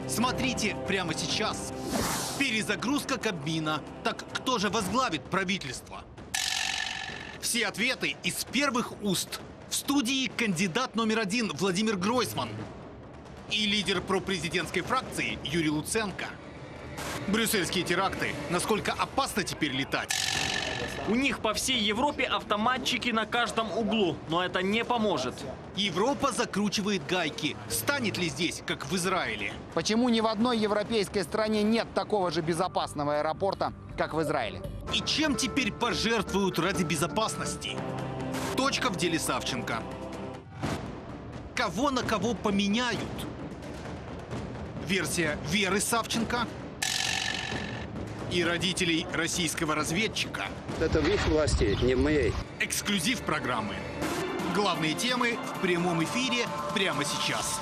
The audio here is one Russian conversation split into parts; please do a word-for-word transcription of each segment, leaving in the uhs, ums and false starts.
Смотрите прямо сейчас. Перезагрузка Кабмина. Так кто же возглавит правительство? Все ответы из первых уст. В студии кандидат номер один Владимир Гройсман и лидер пропрезидентской фракции Юрий Луценко. Брюссельские теракты. Насколько опасно теперь летать? У них по всей Европе автоматчики на каждом углу, но это не поможет. Европа закручивает гайки. Станет ли здесь, как в Израиле? Почему ни в одной европейской стране нет такого же безопасного аэропорта, как в Израиле? И чем теперь пожертвуют ради безопасности? Точка в деле Савченко. Кого на кого поменяют? Версия Веры Савченко и родителей российского разведчика. Это в их власти, не в моей. Эксклюзив программы. Главные темы в прямом эфире прямо сейчас.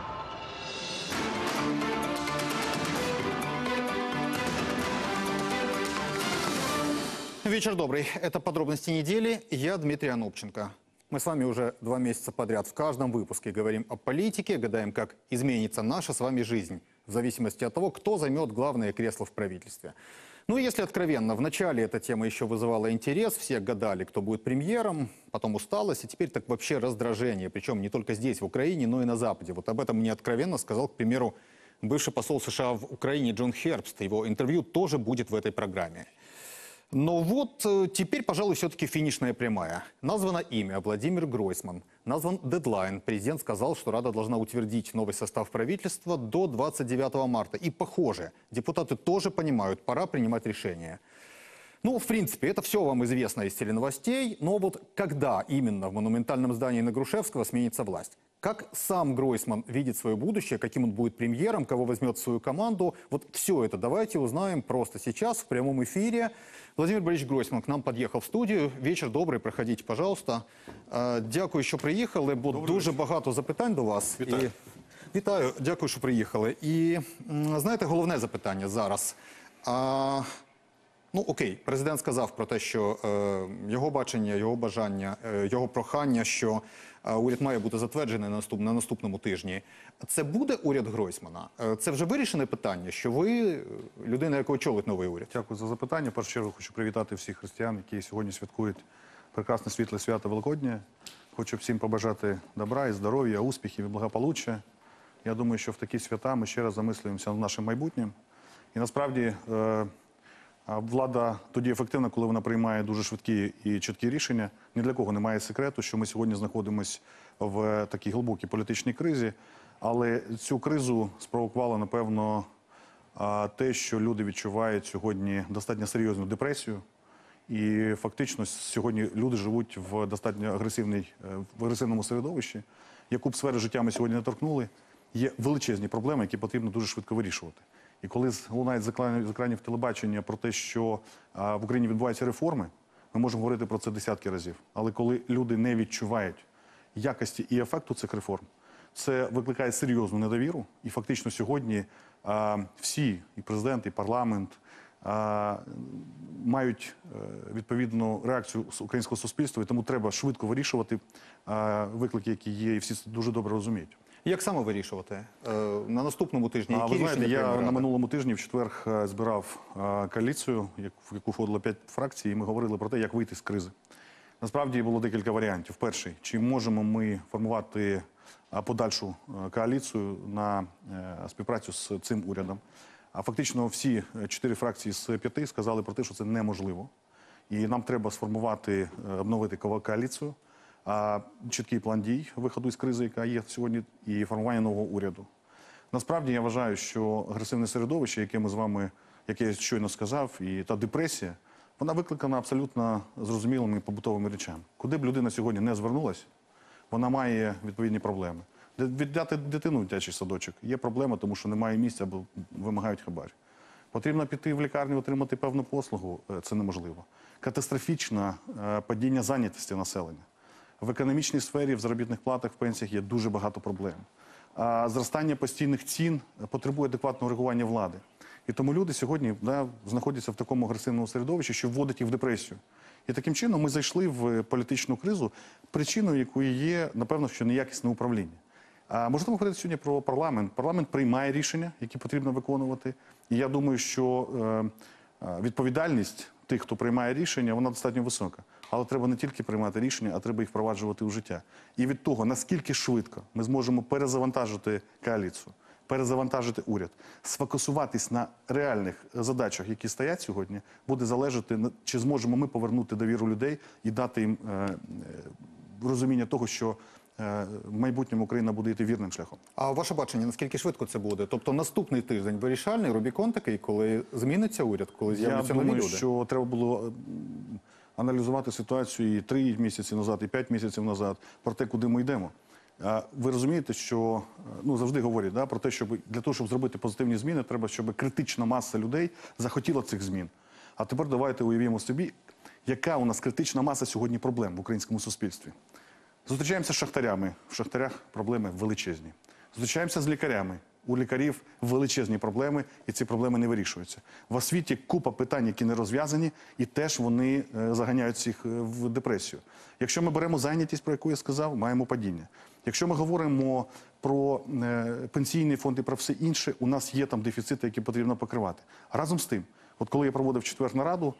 Вечер добрый. Это «Подробности недели». Я Дмитрий Анопченко. Мы с вами уже два месяца подряд в каждом выпуске говорим о политике, гадаем, как изменится наша с вами жизнь, в зависимости от того, кто займет главное кресло в правительстве. Ну, если откровенно, вначале эта тема еще вызывала интерес, все гадали, кто будет премьером, потом усталость, и теперь так вообще раздражение, причем не только здесь, в Украине, но и на Западе. Вот об этом мне откровенно сказал, к примеру, бывший посол США в Украине Джон Хербст. Его интервью тоже будет в этой программе. Но вот теперь, пожалуй, все-таки финишная прямая. Названо имя Владимир Гройсман. Назван дедлайн. Президент сказал, что Рада должна утвердить новый состав правительства до двадцать девятого марта. И, похоже, депутаты тоже понимают, пора принимать решение. Ну, в принципе, это все вам известно из теленовостей. Но вот когда именно в монументальном здании на Грушевского сменится власть? Как сам Гройсман видит свое будущее, каким он будет премьером, кого возьмет в свою команду? Вот все это давайте узнаем просто сейчас в прямом эфире. Владимир Борисович Гройсман к нам подъехал в студію. Вечір добрий, проходіть, пожалуйста. Дякую, що приїхали, бо Добрый дуже вечір. Багато запитань до вас. Вітаю. І... Вітаю, дякую, що приїхали. І, знаєте, головне запитання зараз. А... Ну, окей, президент сказав про те, що е, його бачення, його бажання, е, його прохання, що е, уряд має бути затверджений на, наступ, на наступному тижні. Це буде уряд Гройсмана? Е, це вже вирішене питання, що ви людина, яка очолить новий уряд? Дякую за запитання. В першу чергу хочу привітати всіх християн, які сьогодні святкують прекрасне світле свято Великодня. Хочу всім побажати добра і здоров'я, успіхів і благополуччя. Я думаю, що в такі свята ми ще раз замислюємося над нашим майбутнім. І насправді... Е, Влада тоді ефективна, коли вона приймає дуже швидкі і чіткі рішення. Ні для кого немає секрету, що ми сьогодні знаходимося в такій глибокій політичній кризі. Але цю кризу спровокувало, напевно, те, що люди відчувають сьогодні достатньо серйозну депресію. І фактично сьогодні люди живуть в достатньо агресивній, в агресивному середовищі. Яку б сферу життя ми сьогодні не торкнули, є величезні проблеми, які потрібно дуже швидко вирішувати. І коли лунають з екранів телебачення про те, що а, в Україні відбуваються реформи, ми можемо говорити про це десятки разів. Але коли люди не відчувають якості і ефекту цих реформ, це викликає серйозну недовіру. І фактично сьогодні а, всі, і президент, і парламент, а, мають а, відповідну реакцію українського суспільства, і тому треба швидко вирішувати а, виклики, які є, і всі дуже добре розуміють. Як саме вирішувати? На наступному тижні які а, ви знаєте, рішення я прийме на минулому тижні в четвер збирав а, коаліцію, в яку входило п'ять фракцій, і ми говорили про те, як вийти з кризи. Насправді було декілька варіантів. Перший, чи можемо ми формувати а, подальшу а, коаліцію на а, співпрацю з цим урядом. А фактично всі чотири фракції з п'яти сказали про те, що це неможливо. І нам треба сформувати, обновити коаліцію. А, чіткий план дій виходу із кризи, яка є сьогодні, і формування нового уряду. Насправді, я вважаю, що агресивне середовище, яке ми з вами, яке я щойно сказав, і та депресія, вона викликана абсолютно зрозумілими побутовими речами. Куди б людина сьогодні не звернулася, вона має відповідні проблеми. Віддати дитину в дитячий садочок є проблема, тому що немає місця або вимагають хабар. Потрібно піти в лікарню, отримати певну послугу, це неможливо. Катастрофічне падіння зайнятості населення. В економічній сфері, в заробітних платах, в пенсіях є дуже багато проблем. А зростання постійних цін потребує адекватного реагування влади. І тому люди сьогодні да, знаходяться в такому агресивному середовищі, що вводить їх в депресію. І таким чином ми зайшли в політичну кризу, причиною якої є, напевно, що неякісне управління. А можливо говорити сьогодні про парламент. Парламент приймає рішення, які потрібно виконувати. І я думаю, що е, е, відповідальність тих, хто приймає рішення, вона достатньо висока. Але треба не тільки приймати рішення, а треба їх впроваджувати у життя. І від того, наскільки швидко ми зможемо перезавантажити коаліцію, перезавантажити уряд, сфокусуватись на реальних задачах, які стоять сьогодні, буде залежати, чи зможемо ми повернути довіру людей і дати їм е, е, розуміння того, що е, в майбутньому Україна буде йти вірним шляхом. А ваше бачення, наскільки швидко це буде? Тобто наступний тиждень вирішальний, Рубікон такий, коли зміниться уряд, коли Я з'являться нові думаю, люди? що треба було м, аналізувати ситуацію і три місяці назад, і п'ять місяців назад, про те, куди ми йдемо. А ви розумієте, що ну завжди говорять да, про те, щоб для того, щоб зробити позитивні зміни, треба, щоб критична маса людей захотіла цих змін. А тепер давайте уявімо собі, яка у нас критична маса сьогодні проблем в українському суспільстві. Зустрічаємося з шахтарями. В шахтарях проблеми величезні. Зустрічаємося з лікарями. У лікарів величезні проблеми, і ці проблеми не вирішуються. В освіті купа питань, які не розв'язані, і теж вони е, заганяють всіх е, в депресію. Якщо ми беремо зайнятість, про яку я сказав, маємо падіння. Якщо ми говоримо про е, пенсійний фонд і про все інше, у нас є там дефіцити, які потрібно покривати. Разом з тим, от коли я проводив четвер нараду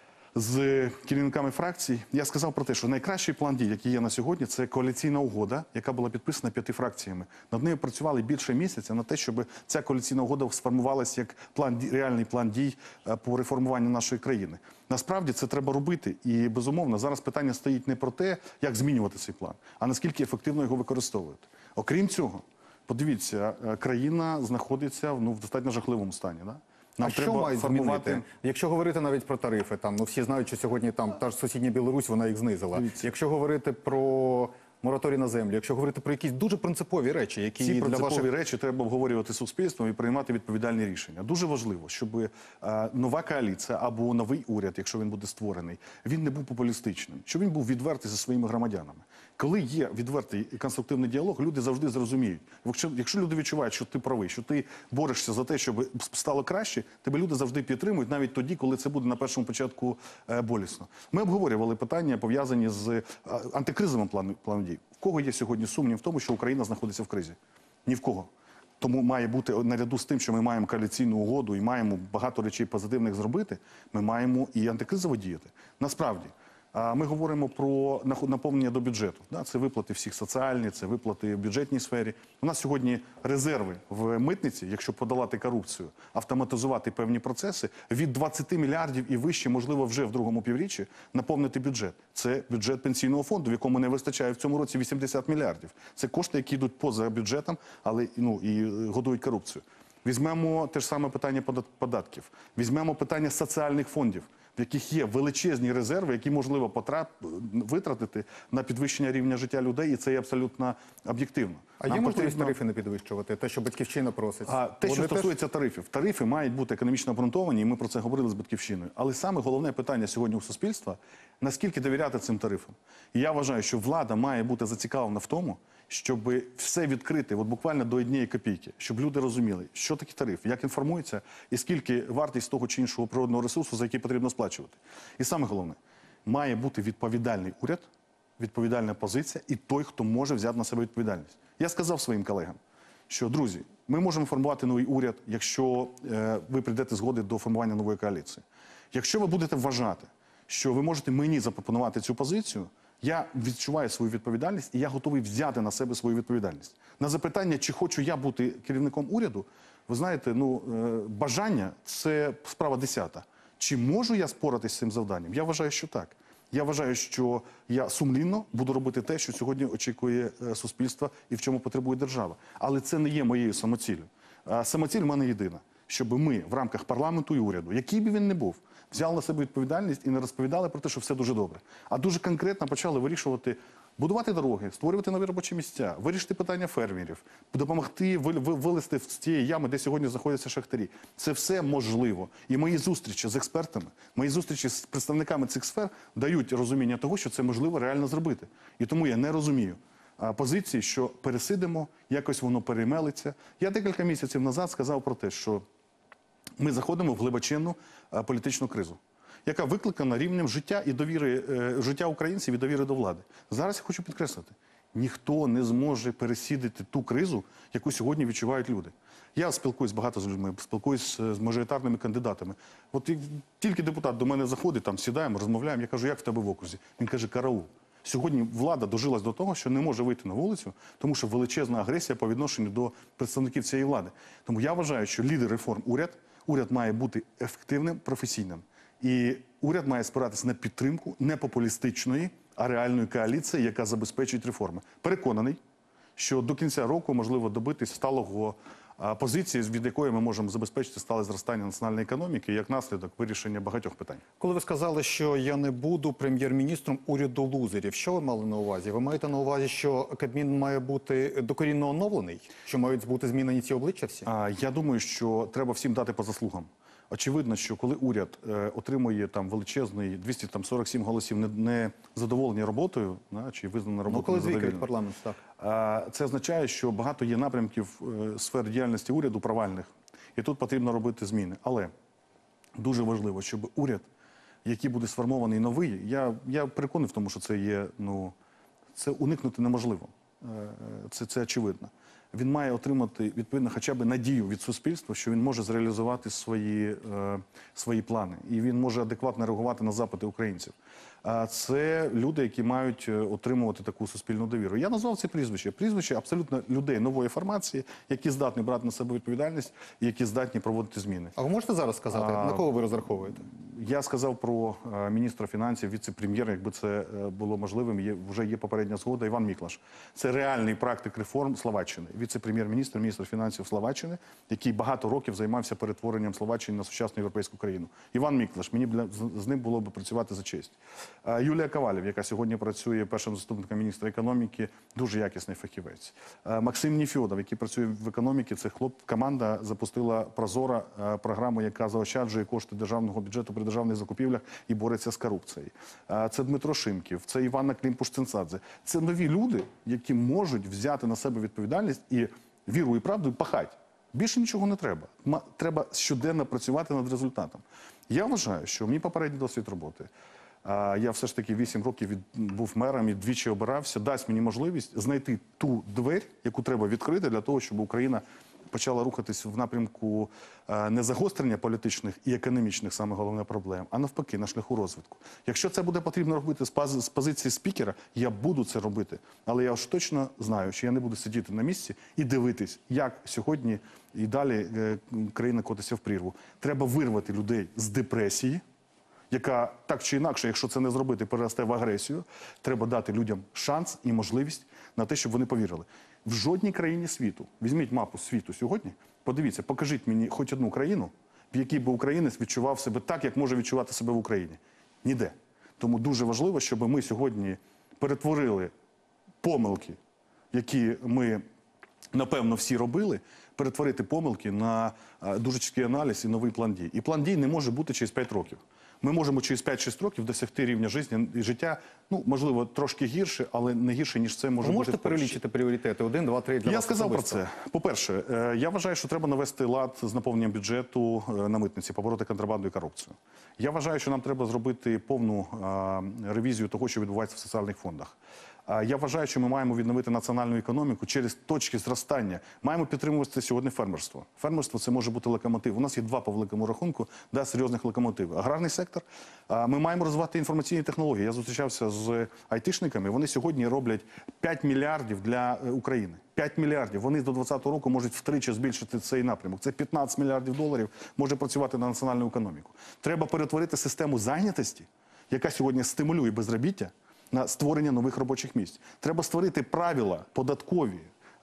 з керівниками фракцій, я сказав про те, що найкращий план дій, який є на сьогодні, це коаліційна угода, яка була підписана п'яти фракціями. Над нею працювали більше місяця на те, щоб ця коаліційна угода сформувалася як план, реальний план дій по реформуванню нашої країни. Насправді це треба робити, і безумовно зараз питання стоїть не про те, як змінювати цей план, а наскільки ефективно його використовувати. Окрім цього, подивіться, країна знаходиться ну, в достатньо жахливому стані. Да? Нам а що треба мають формувати... змінити? Якщо говорити навіть про тарифи, там, ну всі знають, що сьогодні там та ж сусідня Білорусь, вона їх знизила. Дивіться. Якщо говорити про мораторій на землю, якщо говорити про якісь дуже принципові речі, які Ці для принципові ваших... речі треба обговорювати з суспільством і приймати відповідальні рішення. Дуже важливо, щоб е, нова коаліція або новий уряд, якщо він буде створений, він не був популістичним, щоб він був відвертий зі своїми громадянами. Коли є відвертий і конструктивний діалог, люди завжди зрозуміють. Якщо, якщо люди відчувають, що ти правий, що ти борешся за те, щоб стало краще, тебе люди завжди підтримують, навіть тоді, коли це буде на першому початку е, болісно. Ми обговорювали питання, пов'язані з е, антикризовим планом плану дій. В кого є сьогодні сумнів в тому, що Україна знаходиться в кризі? Ні в кого. Тому має бути, наряду з тим, що ми маємо коаліційну угоду і маємо багато речей позитивних зробити, ми маємо і антикризово діяти. Насправді, ми говоримо про наповнення до бюджету. Це виплати всіх соціальні, це виплати в бюджетній сфері. У нас сьогодні резерви в митниці, якщо подолати корупцію, автоматизувати певні процеси, від двадцяти мільярдів і вище, можливо, вже в другому півріччі наповнити бюджет. Це бюджет пенсійного фонду, в якому не вистачає в цьому році вісімдесят мільярдів. Це кошти, які йдуть поза бюджетом, але ну, і годують корупцію. Візьмемо те ж саме питання податків. Візьмемо питання соціальних фондів, в яких є величезні резерви, які можливо потрап... витратити на підвищення рівня життя людей, і це є абсолютно об'єктивно. А є можливість тарифи не підвищувати? Те, що Батьківщина просить? А те, що Вони стосується теж... тарифів. Тарифи мають бути економічно обґрунтовані, і ми про це говорили з Батьківщиною. Але саме головне питання сьогодні у суспільства – наскільки довіряти цим тарифам. І я вважаю, що влада має бути зацікавлена в тому, щоб все відкрити, от буквально до однієї копійки, щоб люди розуміли, що таке тариф, як інформується, і скільки вартість того чи іншого природного ресурсу, за який потрібно сплачувати. І саме головне, має бути відповідальний уряд, відповідальна позиція і той, хто може взяти на себе відповідальність. Я сказав своїм колегам, що, друзі, ми можемо формувати новий уряд, якщо е, ви прийдете згоди до формування нової коаліції. Якщо ви будете вважати, що ви можете мені запропонувати цю позицію, я відчуваю свою відповідальність і я готовий взяти на себе свою відповідальність. На запитання, чи хочу я бути керівником уряду, ви знаєте, ну, е, бажання – це справа десята. Чи можу я споратися з цим завданням? Я вважаю, що так. Я вважаю, що я сумлінно буду робити те, що сьогодні очікує е, суспільство і в чому потребує держава. Але це не є моєю самоціллю. Е, самоціль в мене єдина. Щоб ми в рамках парламенту і уряду, який би він не був, взяли на себе відповідальність і не розповідали про те, що все дуже добре. А дуже конкретно почали вирішувати, будувати дороги, створювати нові робочі місця, вирішити питання фермерів, допомогти вилезти з цієї ями, де сьогодні знаходяться шахтарі. Це все можливо. І мої зустрічі з експертами, мої зустрічі з представниками цих сфер дають розуміння того, що це можливо реально зробити. І тому я не розумію позиції, що пересидимо, якось воно перемелиться. Я декілька місяців назад сказав про те, що ми заходимо в глибочинну політичну кризу, яка викликана рівнем життя і довіри, життя українців і довіри до влади. Зараз я хочу підкреслити, ніхто не зможе пересідати ту кризу, яку сьогодні відчувають люди. Я спілкуюсь багато з людьми, спілкуюсь з мажоритарними кандидатами. От як тільки депутат до мене заходить, там сідаємо, розмовляємо, я кажу, як в тебе в окрузі? Він каже, караул. Сьогодні влада дожилась до того, що не може вийти на вулицю, тому що величезна агресія по відношенню до представників цієї влади. Тому я вважаю, що лідер реформ уряд, уряд має бути ефективним, професійним. І уряд має спиратися на підтримку не популістичної, а реальної коаліції, яка забезпечить реформи. Переконаний, що до кінця року можливо добитись сталого позиції, від якої ми можемо забезпечити стале зростання національної економіки і як наслідок вирішення багатьох питань. Коли ви сказали, що я не буду прем'єр-міністром уряду лузерів, що ви мали на увазі? Ви маєте на увазі, що Кабмін має бути докорінно оновлений? Що мають бути змінені ці обличчя всі? А, я думаю, що треба всім дати по заслугам. Очевидно, що коли уряд е, отримує там величезний двісті сорок сім голосів не, не задоволені роботою, да, чи визнана робота, ну, коли звикають парламент, так. А, це означає, що багато є напрямків е, сфер діяльності уряду провальних, і тут потрібно робити зміни. Але дуже важливо, щоб уряд, який буде сформований новий, я, я переконаний в тому, що це є, ну, це уникнути неможливо. Е, це, це очевидно. Він має отримати, відповідно, хоча б надію від суспільства, що він може зреалізувати свої, е, свої плани. І він може адекватно реагувати на запити українців. А це люди, які мають отримувати таку суспільну довіру. Я назвав ці прізвища. Прізвища абсолютно людей нової формації, які здатні брати на себе відповідальність і які здатні проводити зміни. А ви можете зараз сказати, а, на кого ви розраховуєте? Я сказав про е, міністра фінансів, віце-прем'єра, якби це е, було можливим, є, вже є попередня згода, Іван Міклаш. Це реальний практик реформ Словаччини. Віце-прем'єр-міністр, міністр фінансів Словаччини, який багато років займався перетворенням Словаччини на сучасну європейську країну. Іван Міклаш, мені б, з, з ним було б працювати за честь. Е, Юлія Ковалів, яка сьогодні працює першим заступником міністра економіки, дуже якісний фахівець. Е, Максим Нефьодов, який працює в економіці, це хлоп, команда запустила Прозора е, програму, яка заощаджує кошти державного бюджету при державних закупівлях і бореться з корупцією. Це Дмитро Шимків, це Іванна Климпуш-Цинцадзе. Це нові люди, які можуть взяти на себе відповідальність і віру і правду пахати. Більше нічого не треба. Треба щоденно працювати над результатом. Я вважаю, що мій попередній досвід роботи, я все ж таки вісім років від, був мером і двічі обирався, дасть мені можливість знайти ту двері, яку треба відкрити для того, щоб Україна почала рухатись в напрямку е, не загострення політичних і економічних, саме головне, проблем, а навпаки, на шляху розвитку. Якщо це буде потрібно робити з, паз, з позиції спікера, я буду це робити. Але я ж точно знаю, що я не буду сидіти на місці і дивитись, як сьогодні і далі е, країна котиться в прірву. Треба вирвати людей з депресії, яка так чи інакше, якщо це не зробити, переросте в агресію. Треба дати людям шанс і можливість на те, щоб вони повірили. В жодній країні світу, візьміть мапу світу сьогодні, подивіться, покажіть мені хоч одну країну, в якій би українець відчував себе так, як може відчувати себе в Україні. Ніде. Тому дуже важливо, щоб ми сьогодні перетворили помилки, які ми, напевно, всі робили, перетворити помилки на дуже чіткий аналіз і новий план дій. І план дій не може бути через п'ять років. Ми можемо через п'ять-шість років досягти рівня життя, ну, можливо, трошки гірше, але не гірше, ніж це може Ви бути. можете перелічити пріоритети? Один, два, три для Я вас сказав про особисто? це. По-перше, я вважаю, що треба навести лад з наповненням бюджету на митниці, побороти контрабанду і корупцію. Я вважаю, що нам треба зробити повну ревізію того, що відбувається в соціальних фондах. Я вважаю, що ми маємо відновити національну економіку через точки зростання. Маємо підтримувати сьогодні фермерство. Фермерство – це може бути локомотив. У нас є два по великому рахунку, да, серйозних локомотивів. Аграрний сектор. Ми маємо розвивати інформаційні технології. Я зустрічався з айтішниками. Вони сьогодні роблять п'ять мільярдів для України. п'ять мільярдів. Вони до двадцятого року можуть втричі збільшити цей напрямок. Це п'ятнадцять мільярдів доларів може працювати на національну економіку. Треба перетворити систему зайнятості, яка сьогодні стимулює безробіття, на створення нових робочих місць. Треба створити правила податкові,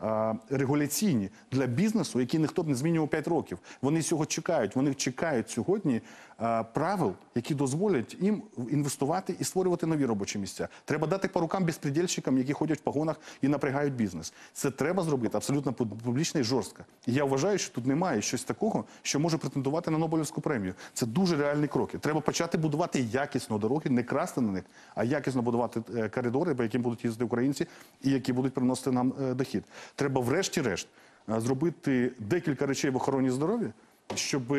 регуляційні для бізнесу, які ніхто б не змінював п'ять років. Вони цього чекають. Вони чекають сьогодні правил, які дозволять їм інвестувати і створювати нові робочі місця. Треба дати по рукам безпредельщикам, які ходять в погонах і напрягають бізнес. Це треба зробити абсолютно публічно і жорстко. І я вважаю, що тут немає щось такого, що може претендувати на Нобелівську премію. Це дуже реальні кроки. Треба почати будувати якісно дороги, не красти на них, а якісно будувати коридори, по яким будуть їздити українці і які будуть приносити нам дохід. Треба врешті-решт зробити декілька речей в охороні здоров'я, щоб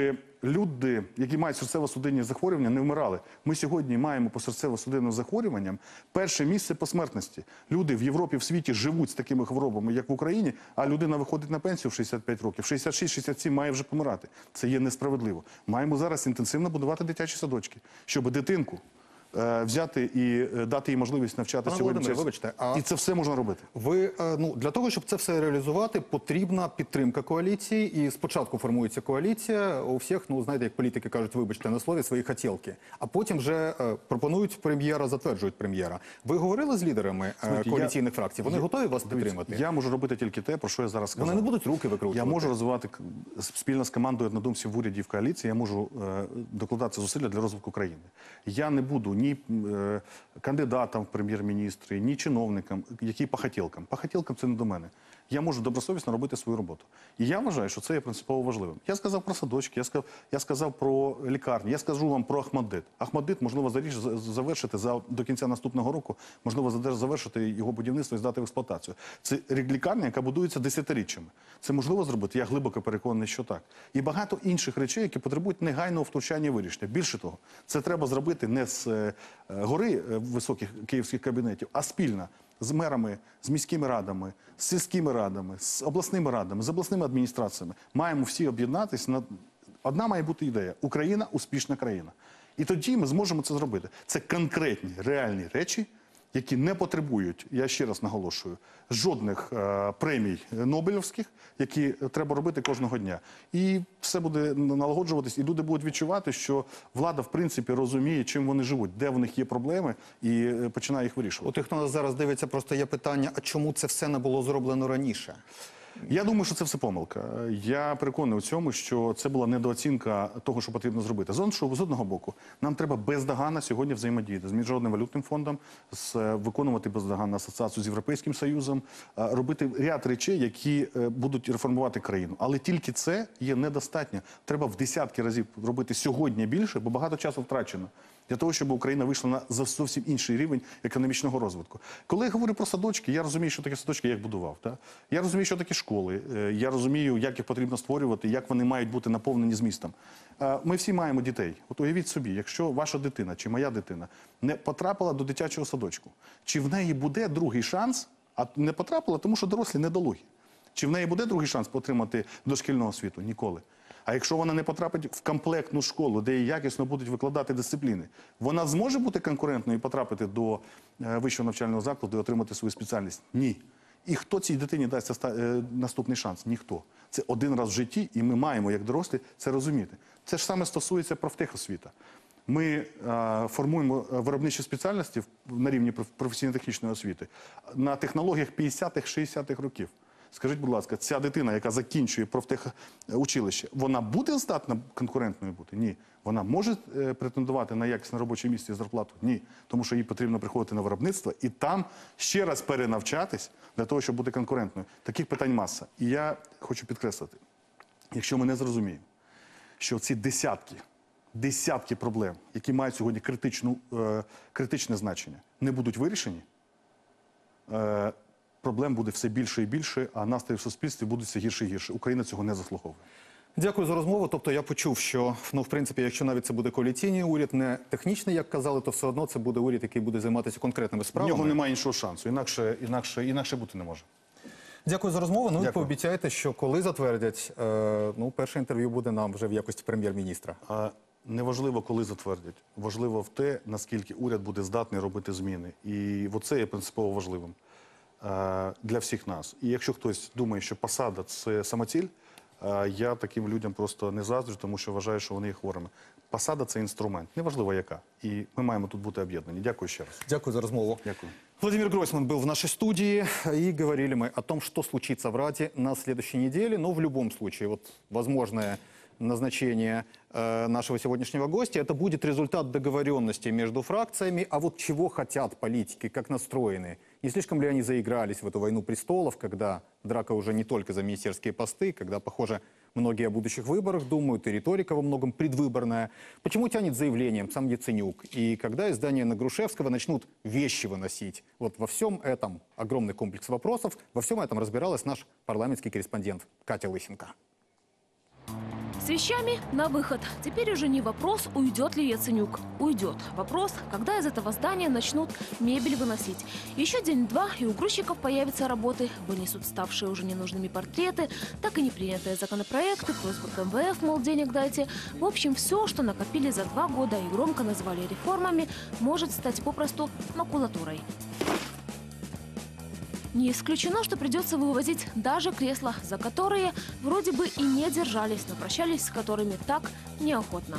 люди, які мають серцево-судинні захворювання, не вмирали. Ми сьогодні маємо по серцево-судинним захворюванням перше місце по смертності. Люди в Європі, в світі живуть з такими хворобами, як в Україні, а людина виходить на пенсію в шістдесят п'ять років, шістдесят шість - шістдесят сім має вже помирати. Це є несправедливо. Маємо зараз інтенсивно будувати дитячі садочки, щоб дитинку е, взяти і е, дати їй можливість навчатися Пане сьогодні. Володимире, вибачте, а- І це все можна робити. Ви, е, ну, для того, щоб це все реалізувати, потрібна підтримка коаліції. І спочатку формується коаліція, у всіх, ну, знаєте, як політики кажуть, вибачте на слові, свої хотілки. А потім вже е, пропонують прем'єра, затверджують прем'єра. Ви говорили з лідерами е, Слухайте, коаліційних фракцій? Вони я- готові вас Дивіться, підтримати? Я можу робити тільки те, про що я зараз сказав. Вони не будуть руки викручувати? Я можу розвивати к- спільно з командою однодумців в уряді і в коаліції, я можу е, докладати зусилля для розвитку країни. Я не буду ні е, кандидатом в прем'єр-міністри, ні чиновникам, які по хотілкам. По хотілкам це не до мене. Я можу добросовісно робити свою роботу. І я вважаю, що це є принципово важливим. Я сказав про садочки, я сказав, я сказав про лікарні, я скажу вам про Ахмаддит. Ахмаддит, можливо, заріж за- завершити за, до кінця наступного року, можливо, задер- завершити його будівництво і здати в експлуатацію. Це рі- лікарня, яка будується десятиріччями. Це можливо зробити? Я глибоко переконаний, що так. І багато інших речей, які потребують негайного втручання і вирішення. Більше того, це треба зробити не з е, гори е, високих київських кабінетів, а спільно з мерами, з міськими радами, з сільськими радами, з обласними радами, з обласними адміністраціями. Маємо всі об'єднатися на одна має бути ідея: Україна успішна країна. І тоді ми зможемо це зробити. Це конкретні, реальні речі, які не потребують, я ще раз наголошую, жодних е, премій Нобелівських, які треба робити кожного дня. І все буде налагоджуватись, і люди будуть відчувати, що влада, в принципі, розуміє, чим вони живуть, де в них є проблеми, і е, починає їх вирішувати. У тих, хто нас зараз дивиться, просто є питання, а чому це все не було зроблено раніше? Я думаю, що це все помилка. Я переконаний у цьому, що це була недооцінка того, що потрібно зробити. З іншого- з одного боку, нам треба бездоганно сьогодні взаємодіяти з Міжнародним валютним фондом, з, е, виконувати бездоганну асоціацію з Європейським Союзом, е, робити ряд речей, які е, будуть реформувати країну. Але тільки це є недостатньо. Треба в десятки разів робити сьогодні більше, бо багато часу втрачено. Для того, щоб Україна вийшла на за- зовсім інший рівень економічного розвитку. Коли я говорю про садочки, я розумію, що таке садочки, я їх будував. Так? Я розумію, що таке школи, е, я розумію, як їх потрібно створювати, як вони мають бути наповнені змістом. Е, Ми всі маємо дітей. От уявіть собі, якщо ваша дитина чи моя дитина не потрапила до дитячого садочку, чи в неї буде другий шанс, а не потрапила, тому що дорослі недолугі. Чи в неї буде другий шанс отримати дошкільного освіту? Ніколи. А якщо вона не потрапить в комплектну школу, де їй якісно будуть викладати дисципліни, вона зможе бути конкурентною і потрапити до е, вищого навчального закладу і отримати свою спеціальність? Ні. І хто цій дитині дасть оста- е, наступний шанс? Ніхто. Це один раз в житті, і ми маємо, як дорослі, це розуміти. Це ж саме стосується профтехосвіти. Ми е, формуємо виробничі спеціальності в- на рівні проф- професійно-технічної освіти на технологіях п'ятдесятих-шістдесятих років. Скажіть, будь ласка, ця дитина, яка закінчує профтехучилище, вона буде здатна конкурентною бути? Ні. Вона може е, претендувати на якісне робоче місце і зарплату? Ні. Тому що їй потрібно приходити на виробництво і там ще раз перенавчатись для того, щоб бути конкурентною. Таких питань маса. І я хочу підкреслити, якщо ми не зрозуміємо, що ці десятки, десятки проблем, які мають сьогодні критичну, е, критичне значення, не будуть вирішені, е, проблем буде все більше і більше, а настрої в суспільстві будуть все гірше і гірше. Україна цього не заслуговує. Дякую за розмову. Тобто я почув, що, ну, в принципі, якщо навіть це буде коаліційний уряд, не технічний, як казали, то все одно це буде уряд, який буде займатися конкретними В справами. нього немає іншого шансу. Інакше, інакше, інакше бути не може. Дякую за розмову. Ну і Дякую. пообіцяйте, що коли затвердять, е, ну, перше інтерв'ю буде нам вже в якості прем'єр-міністра. А неважливо, коли затвердять. Важливо в те, наскільки уряд буде здатний робити зміни. І оце є принципово важливим е, для всіх нас. І якщо хтось думає, що посада – це самоціль, е, я таким людям просто не заздрю, тому що вважаю, що вони є хворими. Посада – це інструмент, неважливо яка. І ми маємо тут бути об'єднані. Дякую ще раз. Дякую за розмову. Дякую. Владимир Гройсман был в нашей студии, и говорили мы о том, что случится в Раде на следующей неделе. Но в любом случае, вот возможное назначение э, нашего сегодняшнего гостя, это будет результат договоренности между фракциями. А вот чего хотят политики, как настроены? Не слишком ли они заигрались в эту войну престолов, когда драка уже не только за министерские посты, когда, похоже, многие о будущих выборах думают, и риторика во многом предвыборная. Почему тянет заявлением сам Яценюк? И когда издания на Грушевского начнут вещи выносить? Вот во всем этом огромный комплекс вопросов. Во всем этом разбиралась наш парламентский корреспондент Катя Лысенко. С вещами на выход. Теперь уже не вопрос, уйдет ли Яценюк. Уйдет. Вопрос, когда из этого здания начнут мебель выносить. Еще день-два, и у грузчиков появятся работы. Вынесут ставшие уже ненужными портреты, так и непринятые законопроекты, просьбы к эм вэ эф, мол, денег дайте. В общем, все, что накопили за два года и громко назвали реформами, может стать попросту макулатурой. Не исключено, что придется вывозить даже кресла, за которые вроде бы и не держались, но прощались с которыми так неохотно.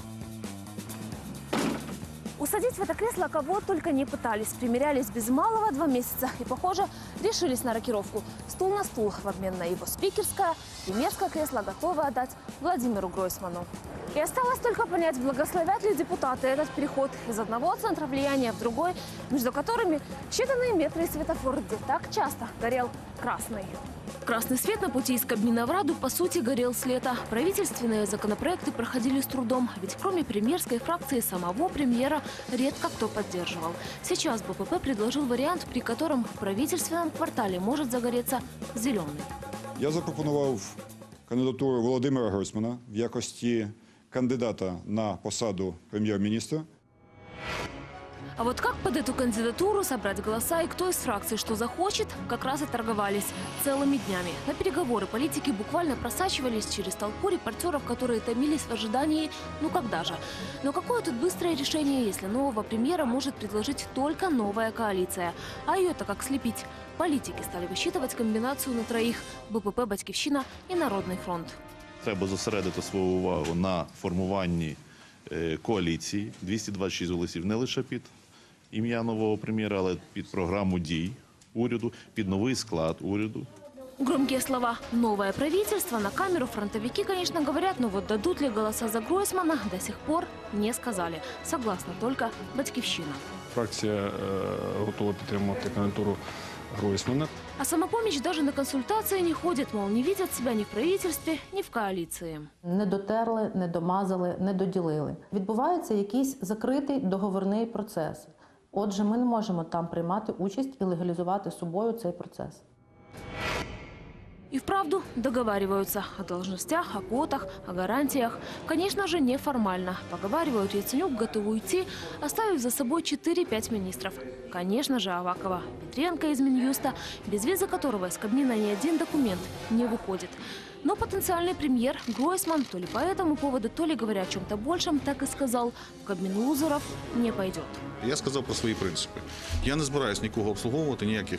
Усадить в это кресло кого только не пытались. Примерялись без малого два месяца и, похоже, решились на рокировку. Стул на стул в обмен на его спикерское, премьерское кресло готовы отдать Владимиру Гройсману. И осталось только понять, благословят ли депутаты этот переход из одного центра влияния в другой, между которыми считанные метры и светофор, где так часто горел красный. Красный свет на пути из Кабмина в Раду, по сути, горел с лета. Правительственные законопроекты проходили с трудом, ведь кроме премьерской фракции самого премьера редко кто поддерживал. Сейчас бэ пэ пэ предложил вариант, при котором в правительственном квартале может загореться зеленый. Я запропонував кандидатуру Володимира Гройсмана в якості кандидата на посаду премьер-министра. А вот как под эту кандидатуру собрать голоса и кто из фракций что захочет, как раз и торговались целыми днями. На переговоры политики буквально просачивались через толпу репортеров, которые томились в ожидании «ну когда же?». Но какое тут быстрое решение, если нового премьера может предложить только новая коалиция? А ее-то как слепить? Политики стали высчитывать комбинацию на троих – бэ пэ пэ, Батьківщина и Народный фронт. Треба зосередити свою увагу на формуванні коаліції. двісті двадцять шість голосів не лише під ім'я нового прем'єра, але під програму дій уряду, під новий склад уряду. Громкие слова «новое правительство» на камеру фронтовики, конечно, говорят, но вот дадут ли голоса за Гройсмана, до сих пор не сказали. Согласна только Батьківщина. Фракція е, готова підтримувати кандидатуру Гройсмана. А самопомощь даже на консультации не ходит, мол, не видят себя ни в правительстве, ни в коалиции. Не дотерли, не домазали, не доділили. Відбувається якийсь закритий договірний процес. Отже, ми не можемо там приймати участь і легалізувати собою цей процес. И вправду договариваются о должностях, о квотах, о гарантиях. Конечно же, неформально. Поговаривают, Яценюк готов уйти, оставив за собой четыре-пять министров. Конечно же, Авакова, Петренко из Минюста, без визы которого из Кабмина ни один документ не выходит. Но потенциальный премьер Гройсман то ли по этому поводу, то ли говоря о чем-то большем, так и сказал, в Кабмин лузеров не пойдет. Я сказав про свої принципи. Я не збираюсь нікого обслуговувати, ніяких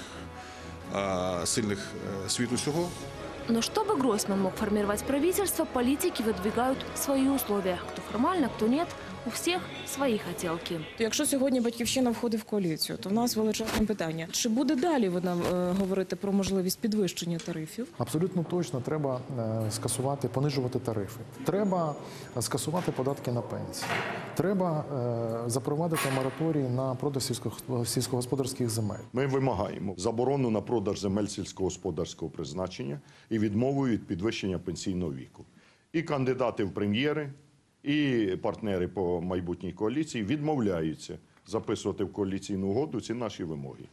а, сильних а, світу всього. Но чтобы Гройсман мог формировать правительство, политики выдвигают свои условия. Кто формально, кто нет, у всіх свої хотілки. Якщо сьогодні Батьківщина входить в коаліцію, то в нас величезне питання. Чи буде далі вона е, говорити про можливість підвищення тарифів? Абсолютно точно треба е, скасувати, понижувати тарифи. Треба скасувати податки на пенсії. Треба е, запровадити мораторій на продаж сільсько- сільськогосподарських земель. Ми вимагаємо заборону на продаж земель сільськогосподарського призначення і відмову від підвищення пенсійного віку. І кандидати в прем'єри, і партнери по майбутній коаліції відмовляються записувати в коаліційну угоду ці наші вимоги.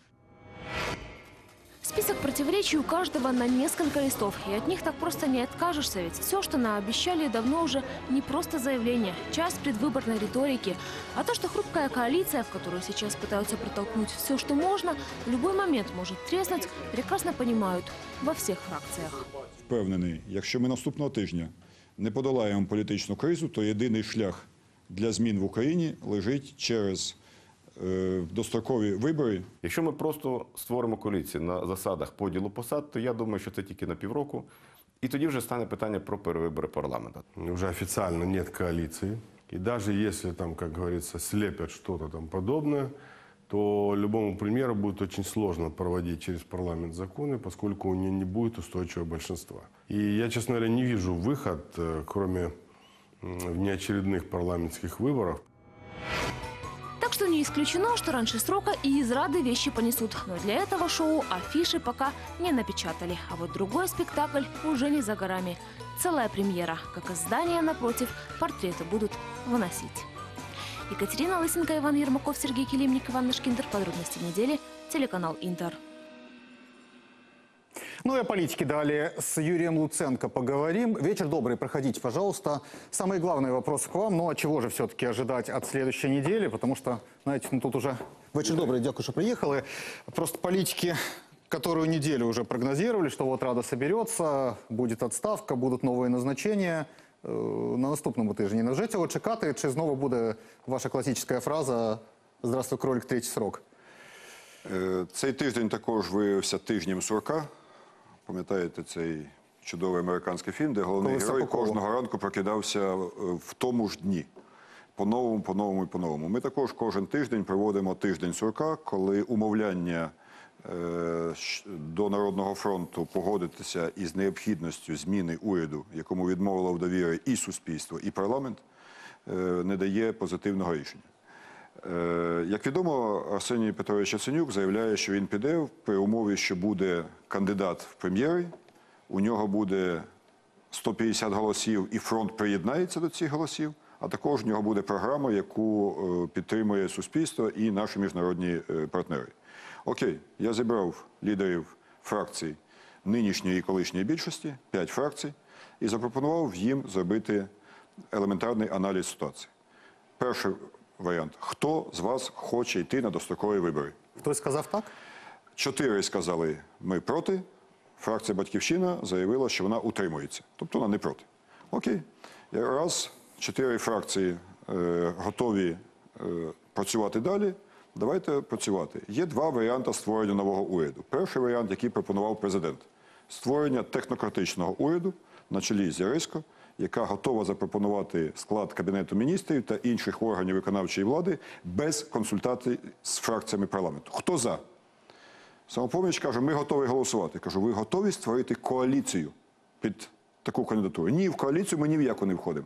Список противоречий у каждого на несколько листов. И от них так просто не откажешься, ведь все, что наобещали, давно уже не просто заявление, часть предвыборной риторики. А то, что хрупкая коалиция, в которую сейчас пытаются протолкнуть все, что можно, в любой момент может треснуть, прекрасно понимают во всех фракциях. Впевнений, якщо ми наступного тижня не подолаємо політичну кризу, то єдиний шлях для змін в Україні лежить через е, дострокові вибори. Якщо ми просто створимо коаліцію на засадах поділу посад, то я думаю, що це тільки на півроку. І тоді вже стане питання про перевибори парламенту. Уже официально нет коалиции. И даже если там, как говорится, слепят что-то там подобное, то любому премьеру будет очень сложно проводить через парламент законы, поскольку у него не будет устойчивого большинства. И я, честно говоря, не вижу выход, кроме внеочередных парламентских выборов. Так что не исключено, что раньше срока и из Рады вещи понесут. Но для этого шоу афиши пока не напечатали. А вот другой спектакль уже не за горами. Целая премьера. Как из здания напротив портреты будут выносить. Екатерина Лысенко, Иван Ермаков, Сергей Килимник, Иван Нашкиндер. Подробности недели. Телеканал Интер. Ну и о политике далее с Юрием Луценко поговорим. Вечер добрый, проходите, пожалуйста. Самый главный вопрос к вам. Ну а чего же все-таки ожидать от следующей недели? Потому что, знаете, ну тут уже... Вечер добрый, дякую, что приехали. Просто политики, которую неделю уже прогнозировали, что вот Рада соберется, будет отставка, будут новые назначения. На наступному тижні. Невже цього чекати, чи знову буде ваша класична фраза «Здравствуй, кролик, третій срок»? Цей тиждень також виявився тижнем сурка. Пам'ятаєте цей чудовий американський фільм, де головний Коли герой Сапоколо. кожного ранку прокидався в тому ж дні. По-новому, по-новому і по-новому. Ми також кожен тиждень проводимо тиждень сурка, коли умовляння до Народного фронту погодитися із необхідністю зміни уряду, якому відмовило в довірі і суспільство, і парламент, не дає позитивного рішення. Як відомо, Арсеній Петрович Яценюк заявляє, що він піде при умові, що буде кандидат в прем'єри, у нього буде сто п'ятдесят голосів і фронт приєднається до цих голосів, а також у нього буде програма, яку підтримує суспільство і наші міжнародні партнери. Окей, я зібрав лідерів фракцій нинішньої і колишньої більшості, п'ять фракцій, і запропонував їм зробити елементарний аналіз ситуації. Перший варіант. Хто з вас хоче йти на дострокові вибори? Хтось сказав так? Чотири сказали, ми проти. Фракція «Батьківщина» заявила, що вона утримується. Тобто вона не проти. Окей. Раз чотири фракції е, готові е, працювати далі, давайте працювати. Є два варіанти створення нового уряду. Перший варіант, який пропонував президент. Створення технократичного уряду на чолі з Яресько, яка готова запропонувати склад Кабінету міністрів та інших органів виконавчої влади без консультацій з фракціями парламенту. Хто за? Самопоміч каже, ми готові голосувати. Кажу, ви готові створити коаліцію під таку кандидатуру? Ні, в коаліцію ми ні в яку не входимо.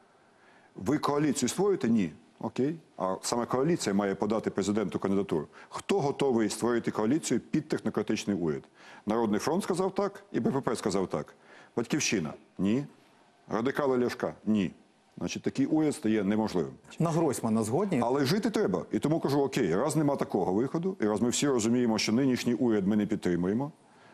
Ви коаліцію створюєте? Ні. Окей. А саме коаліція має подати президенту кандидатуру. Хто готовий створити коаліцію під технократичний уряд? Народний фронт сказав так, і БПП сказав так. Батьківщина? Ні. Радикали Ляшка? Ні. Значить, такий уряд стає неможливим. На Гройсмана згодні? Але жити треба. І тому кажу, окей, раз нема такого виходу, і раз ми всі розуміємо, що нинішній уряд ми не підтримуємо,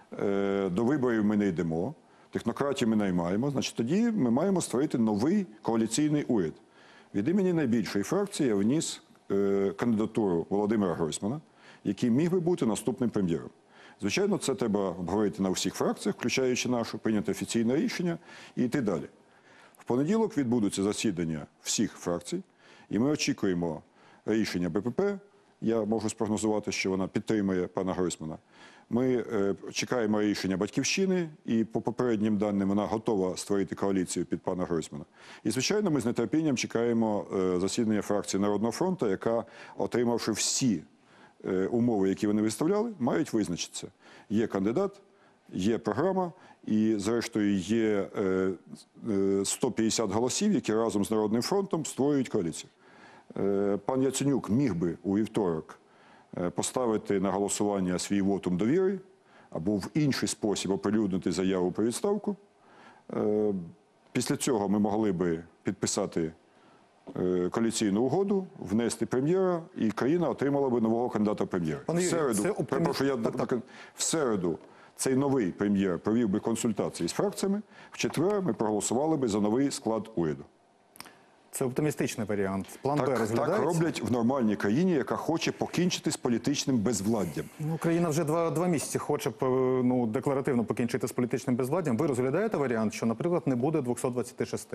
до виборів ми не йдемо, технократію ми наймаємо, значить тоді ми маємо створити новий коаліційний уряд. Від імені найбільшої фракції я вніс кандидатуру Володимира Гройсмана, який міг би бути наступним прем'єром. Звичайно, це треба обговорити на всіх фракціях, включаючи нашу, прийняти офіційне рішення і йти далі. В понеділок відбудуться засідання всіх фракцій, і ми очікуємо рішення БПП. Я можу спрогнозувати, що вона підтримує пана Гройсмана. Ми е, чекаємо рішення Батьківщини, і по попереднім даним вона готова створити коаліцію під пана Гройсмана. І, звичайно, ми з нетерпінням чекаємо е, засідання фракції Народного фронту, яка, отримавши всі е, умови, які вони виставляли, мають визначитися. Є кандидат, є програма, і, зрештою, є е, е, сто п'ятдесят голосів, які разом з Народним фронтом створюють коаліцію. Е, пан Яценюк міг би у вівторок е, поставити на голосування свій вотум довіри або в інший спосіб оприлюднити заяву про відставку. Е, після цього ми могли би підписати е, коаліційну угоду, внести прем'єра, і країна отримала би нового кандидата в прем'єра. В середу, перепрошую, я так, так. в середу цей новий прем'єр провів би консультації з фракціями, в четвер ми проголосували би за новий склад уряду. Це оптимістичний варіант. План так, Б розглядається? Так роблять в нормальній країні, яка хоче покінчити з політичним безвладдям. Ну, країна вже два, два місяці хоче ну, декларативно покінчити з політичним безвладдям. Ви розглядаєте варіант, що, наприклад, не буде двісті двадцять шість?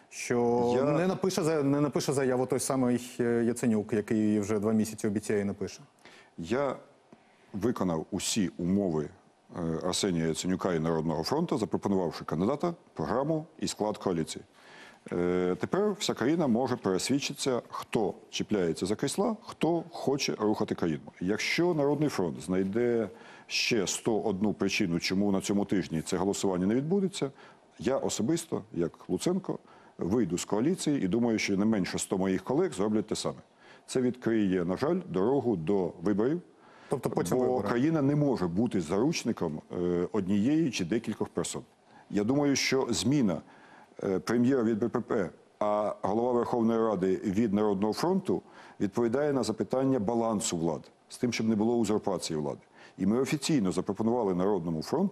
Що Я... не, напише, не напише заяву той самий Яценюк, який вже два місяці обіцяє і напише? Я виконав усі умови Арсенія Яценюка і Народного фронту, запропонувавши кандидата, програму і склад коаліції. Е, тепер вся країна може пересвідчитися, хто чіпляється за крісла, хто хоче рухати країну. Якщо Народний фронт знайде ще сто одну причину, чому на цьому тижні це голосування не відбудеться, я особисто, як Луценко, вийду з коаліції і думаю, що не менше сто моїх колег зроблять те саме. Це відкриє, на жаль, дорогу до виборів. Тобто потім Бо вибори. Країна не може бути заручником е, однієї чи декількох персон. Я думаю, що зміна е, прем'єра від БПП, а голова Верховної Ради від Народного фронту відповідає на запитання балансу влади, з тим, щоб не було узурпації влади. І ми офіційно запропонували Народному фронту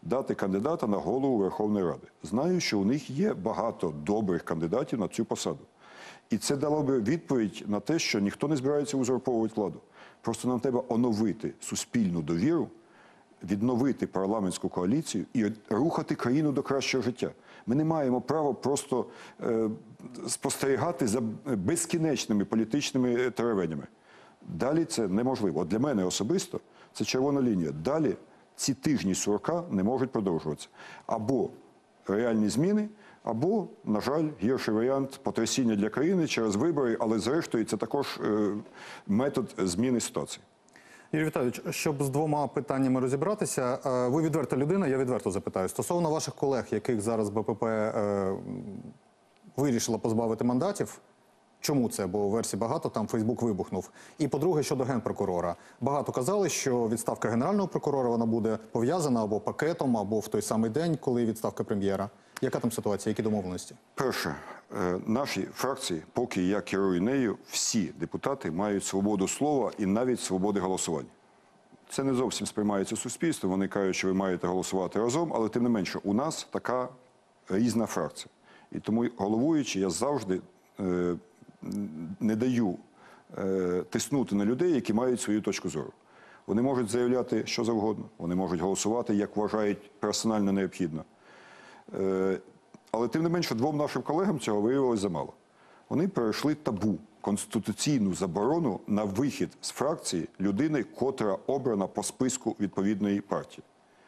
дати кандидата на голову Верховної Ради. Знаю, що у них є багато добрих кандидатів на цю посаду. І це дало би відповідь на те, що ніхто не збирається узурповувати владу. Просто нам треба оновити суспільну довіру, відновити парламентську коаліцію і рухати країну до кращого життя. Ми не маємо права просто е, спостерігати за безкінечними політичними теревенями. Далі це неможливо. От для мене особисто це червона лінія. Далі ці тижні сурка не можуть продовжуватися. Або реальні зміни, або, на жаль, гірший варіант потрясіння для країни через вибори, але зрештою це також е, метод зміни ситуації. Юрій Віталійович, щоб з двома питаннями розібратися, ви відверта людина, я відверто запитаю. Стосовно ваших колег, яких зараз БПП е, вирішила позбавити мандатів, чому це? Бо версій багато, там Фейсбук вибухнув. І по-друге, щодо Генпрокурора. Багато казали, що відставка Генерального прокурора вона буде пов'язана або пакетом, або в той самий день, коли відставка прем'єра. Яка там ситуація, які домовленості? Перше, нашій фракції, поки я керую нею, всі депутати мають свободу слова і навіть свободи голосування. Це не зовсім сприймається суспільством, вони кажуть, що ви маєте голосувати разом, але тим не менше, у нас така різна фракція. І тому, головуючи, я завжди е, не даю е, тиснути на людей, які мають свою точку зору. Вони можуть заявляти що завгодно, вони можуть голосувати, як вважають персонально необхідно. Але тим не менше, двом нашим колегам цього виявилось замало. Вони перейшли табу, конституційну заборону на вихід з фракції людини, котра обрана по списку відповідної партії.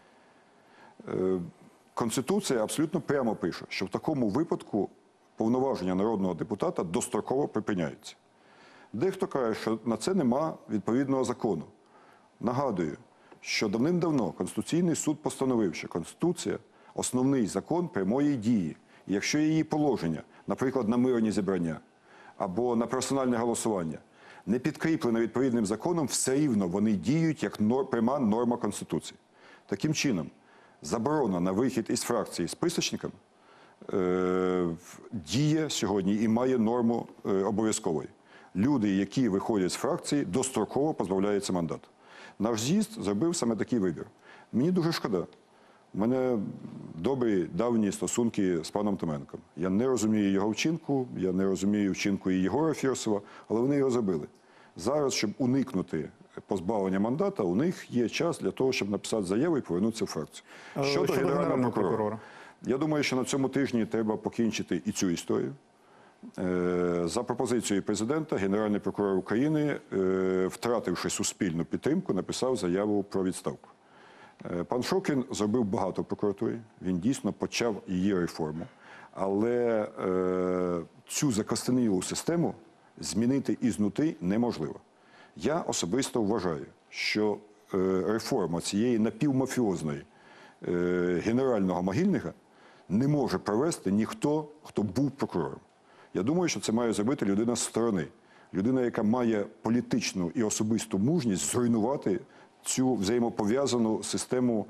Конституція абсолютно прямо пише, що в такому випадку повноваження народного депутата достроково припиняються. Дехто каже, що на це нема відповідного закону. Нагадую, що давним-давно Конституційний суд постановив, що Конституція – основний закон прямої дії. І якщо її положення, наприклад, на мирні зібрання або на персональне голосування, не підкріплено відповідним законом, все рівно вони діють як нор... пряма норма Конституції. Таким чином, заборона на вихід із фракції списочникам е... діє сьогодні і має норму е... обов'язкової. Люди, які виходять з фракції, достроково позбавляються мандату. Наш з'їзд зробив саме такий вибір. Мені дуже шкода. У мене добрі давні стосунки з паном Томенком. Я не розумію його вчинку, я не розумію вчинку і Єгора Фірсова, але вони його зробили. Зараз, щоб уникнути позбавлення мандата, у них є час для того, щоб написати заяву і повернутися в фракцію. Щодо, Щодо Генерального, Генерального прокурора. прокурора. Я думаю, що на цьому тижні треба покінчити і цю історію. За пропозицією президента, Генеральний прокурор України, втративши суспільну підтримку, написав заяву про відставку. Пан Шокін зробив багато в прокуратурі, він дійсно почав її реформу, але е, цю закостенілу систему змінити ізнутри неможливо. Я особисто вважаю, що е, реформа цієї напівмафіозної е, генерального могильника не може провести ніхто, хто був прокурором. Я думаю, що це має зробити людина з сторони, людина, яка має політичну і особисту мужність зруйнувати цю взаємопов'язану систему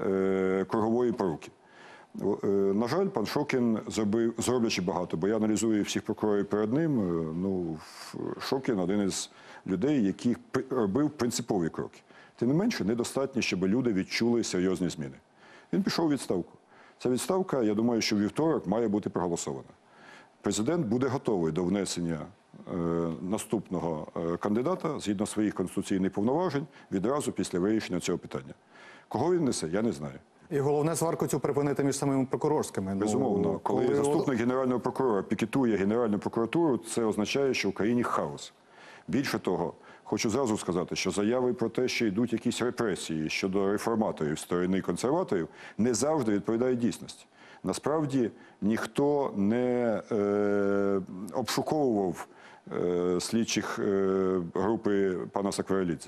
е, кругової поруки. Е, на жаль, пан Шокін зробив, зроблячи багато, бо я аналізую всіх прокурорів перед ним, е, ну, Шокін – один із людей, який робив принципові кроки. Тим не менше, недостатньо, щоб люди відчули серйозні зміни. Він пішов у відставку. Ця відставка, я думаю, що в вівторок має бути проголосована. Президент буде готовий до внесення е, наступного е, кандидата, згідно своїх конституційних повноважень, відразу після вирішення цього питання. Кого він несе, я не знаю. І головне сварку цю припинити між самими прокурорськими. Безумовно. Ну, коли, коли заступник Генерального прокурора пікетує Генеральну прокуратуру, це означає, що в країні хаос. Більше того, хочу зразу сказати, що заяви про те, що йдуть якісь репресії щодо реформаторів сторони консерваторів, не завжди відповідають дійсності. Насправді, ніхто не е, обшуковував е, слідчих е, групи пана Сакварелідзе.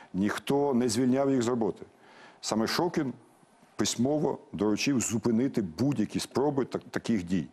Ніхто не звільняв їх з роботи. Саме Шокін письмово доручив зупинити будь-які спроби так, таких дій.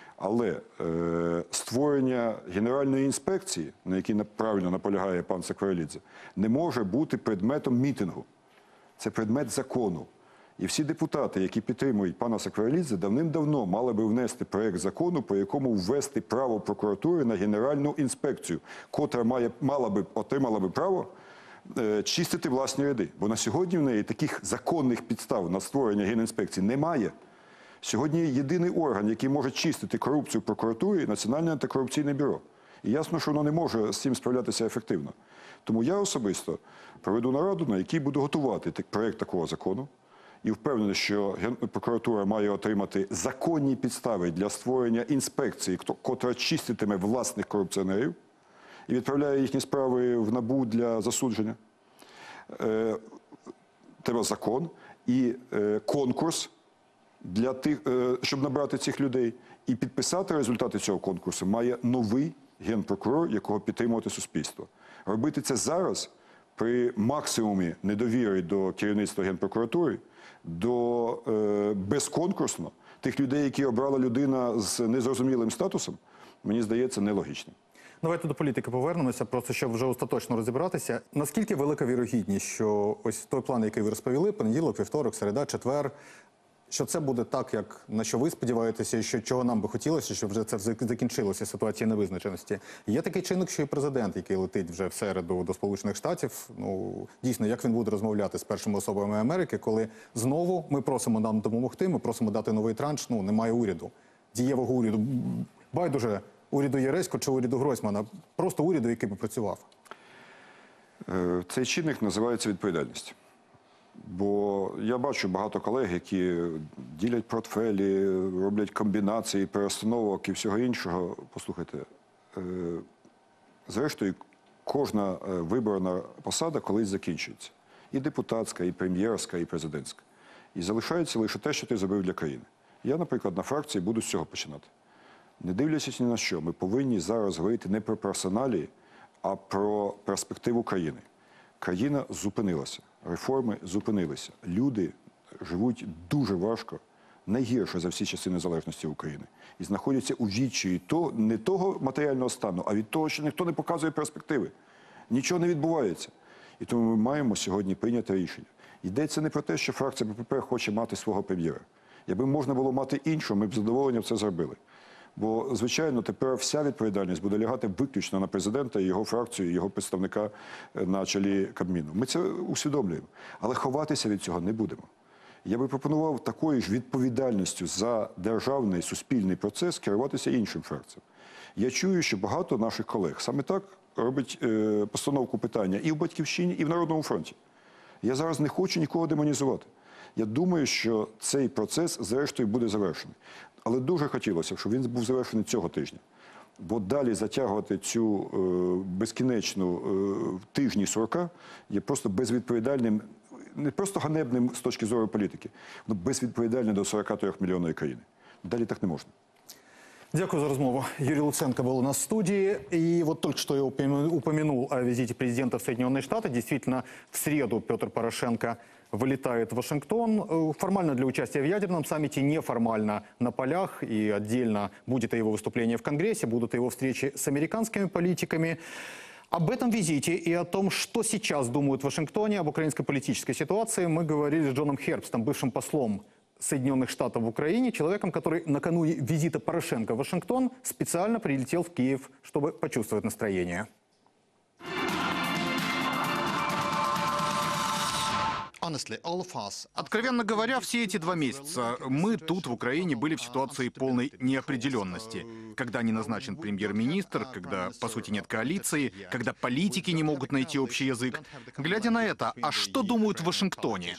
Але е, створення Генеральної інспекції, на якій правильно наполягає пан Сакварелідзе, не може бути предметом мітингу. Це предмет закону. І всі депутати, які підтримують пана Сакварелідзе, давним-давно мали би внести проєкт закону, по якому ввести право прокуратури на Генеральну інспекцію, котра має, мала би, отримала би право е, чистити власні ряди. Бо на сьогодні в неї таких законних підстав на створення Генінспекції немає. Сьогодні єдиний орган, який може чистити корупцію в прокуратурі – Національне антикорупційне бюро. І ясно, що воно не може з цим справлятися ефективно. Тому я особисто проведу нараду, на якій буду готувати проєкт такого закону. І впевнений, що прокуратура має отримати законні підстави для створення інспекції, котра чиститиме власних корупціонерів і відправляє їхні справи в НАБУ для засудження. Е, треба закон і е, конкурс, для тих, е, щоб набрати цих людей. І підписати результати цього конкурсу має новий генпрокурор, якого підтримувати суспільство. Робити це зараз при максимумі недовіри до керівництва Генпрокуратури, до е, безконкурсно тих людей, які обрала людина з незрозумілим статусом, мені здається, нелогічним. Давайте до політики повернемося, просто щоб вже остаточно розібратися. Наскільки велика вірогідність, що ось той план, який ви розповіли, понеділок, вівторок, середа, четвер, що це буде так, як на що ви сподіваєтеся, і що чого нам би хотілося, щоб вже це закінчилося, ситуація невизначеності. Є такий чинник, що і президент, який летить вже в середу до Сполучених Штатів, ну, дійсно, як він буде розмовляти з першими особами Америки, коли знову ми просимо нам допомогти, ми просимо дати новий транш, ну, немає уряду, дієвого уряду, байдуже уряду Єресько чи уряду Гройсмана, просто уряду, який би працював. Цей чинник називається відповідальність. Бо я бачу багато колег, які ділять портфелі, роблять комбінації, перестановок і всього іншого. Послухайте, зрештою, кожна виборна посада колись закінчується. І депутатська, і прем'єрська, і президентська. І залишається лише те, що ти зробив для країни. Я, наприклад, на фракції буду з цього починати. Не дивлячись ні на що, ми повинні зараз говорити не про персоналії, а про перспективу країни. Країна зупинилася, реформи зупинилися. Люди живуть дуже важко, найгірше за всі часи незалежності України. І знаходяться у відчаї то, не того матеріального стану, а від того, що ніхто не показує перспективи. Нічого не відбувається. І тому ми маємо сьогодні прийняти рішення. Йдеться не про те, що фракція БПП хоче мати свого прем'єра. Якби можна було мати іншого, ми б з задоволенням це зробили. Бо, звичайно, тепер вся відповідальність буде лягати виключно на президента, його фракцію, його представника на чолі Кабміну. Ми це усвідомлюємо. Але ховатися від цього не будемо. Я би пропонував такою ж відповідальністю за державний суспільний процес керуватися іншим фракціям. Я чую, що багато наших колег саме так робить е, постановку питання і в «Батьківщині», і в «Народному фронті». Я зараз не хочу нікого демонізувати. Я думаю, що цей процес, зрештою, буде завершений. Але дуже хотілося, щоб він був завершений цього тижня. Бо далі затягувати цю е, безкінечну е, тижні сорока є просто безвідповідальним, не просто ганебним з точки зору політики, але безвідповідальним до сорока трьох мільйонної країни. Далі так не можна. Дякую за разговор. Юрий Луценко был у нас в студии. И вот только что я упомянул о визите президента в Соединенные Штаты. Действительно, в среду Петр Порошенко вылетает в Вашингтон. Формально для участия в ядерном саммите, неформально на полях. И отдельно будет и его выступление в Конгрессе, будут и его встречи с американскими политиками. Об этом визите и о том, что сейчас думают в Вашингтоне, об украинской политической ситуации, мы говорили с Джоном Хербстом, бывшим послом Соединенных Штатов в Украине, человеком, который накануне визита Порошенко в Вашингтон специально прилетел в Киев, чтобы почувствовать настроение. Откровенно говоря, все эти два месяца мы тут, в Украине, были в ситуации полной неопределенности. Когда не назначен премьер-министр, когда, по сути, нет коалиции, когда политики не могут найти общий язык. Глядя на это, а что думают в Вашингтоне?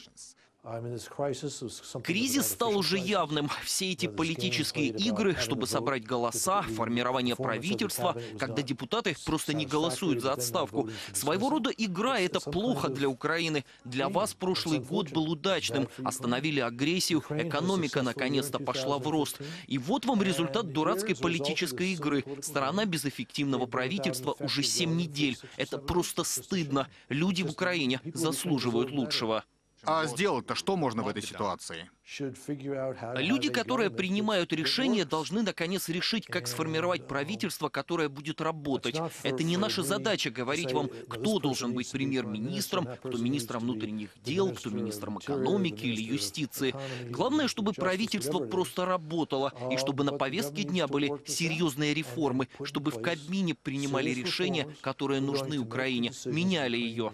Кризис стал уже явным. Все эти политические игры, чтобы собрать голоса, формирование правительства, когда депутаты просто не голосуют за отставку. Своего рода игра — это плохо для Украины. Для вас прошлый год был удачным. Остановили агрессию, экономика наконец-то пошла в рост. И вот вам результат дурацкой политической игры. Страна без эффективного правительства уже семь недель. Это просто стыдно. Люди в Украине заслуживают лучшего. А сделать-то что можно в этой ситуации? Люди, которые принимают решения, должны наконец решить, как сформировать правительство, которое будет работать. Это не наша задача говорить вам, кто должен быть премьер-министром, кто министром внутренних дел, кто министром экономики или юстиции. Главное, чтобы правительство просто работало, и чтобы на повестке дня были серьезные реформы, чтобы в Кабмине принимали решения, которые нужны Украине, меняли ее.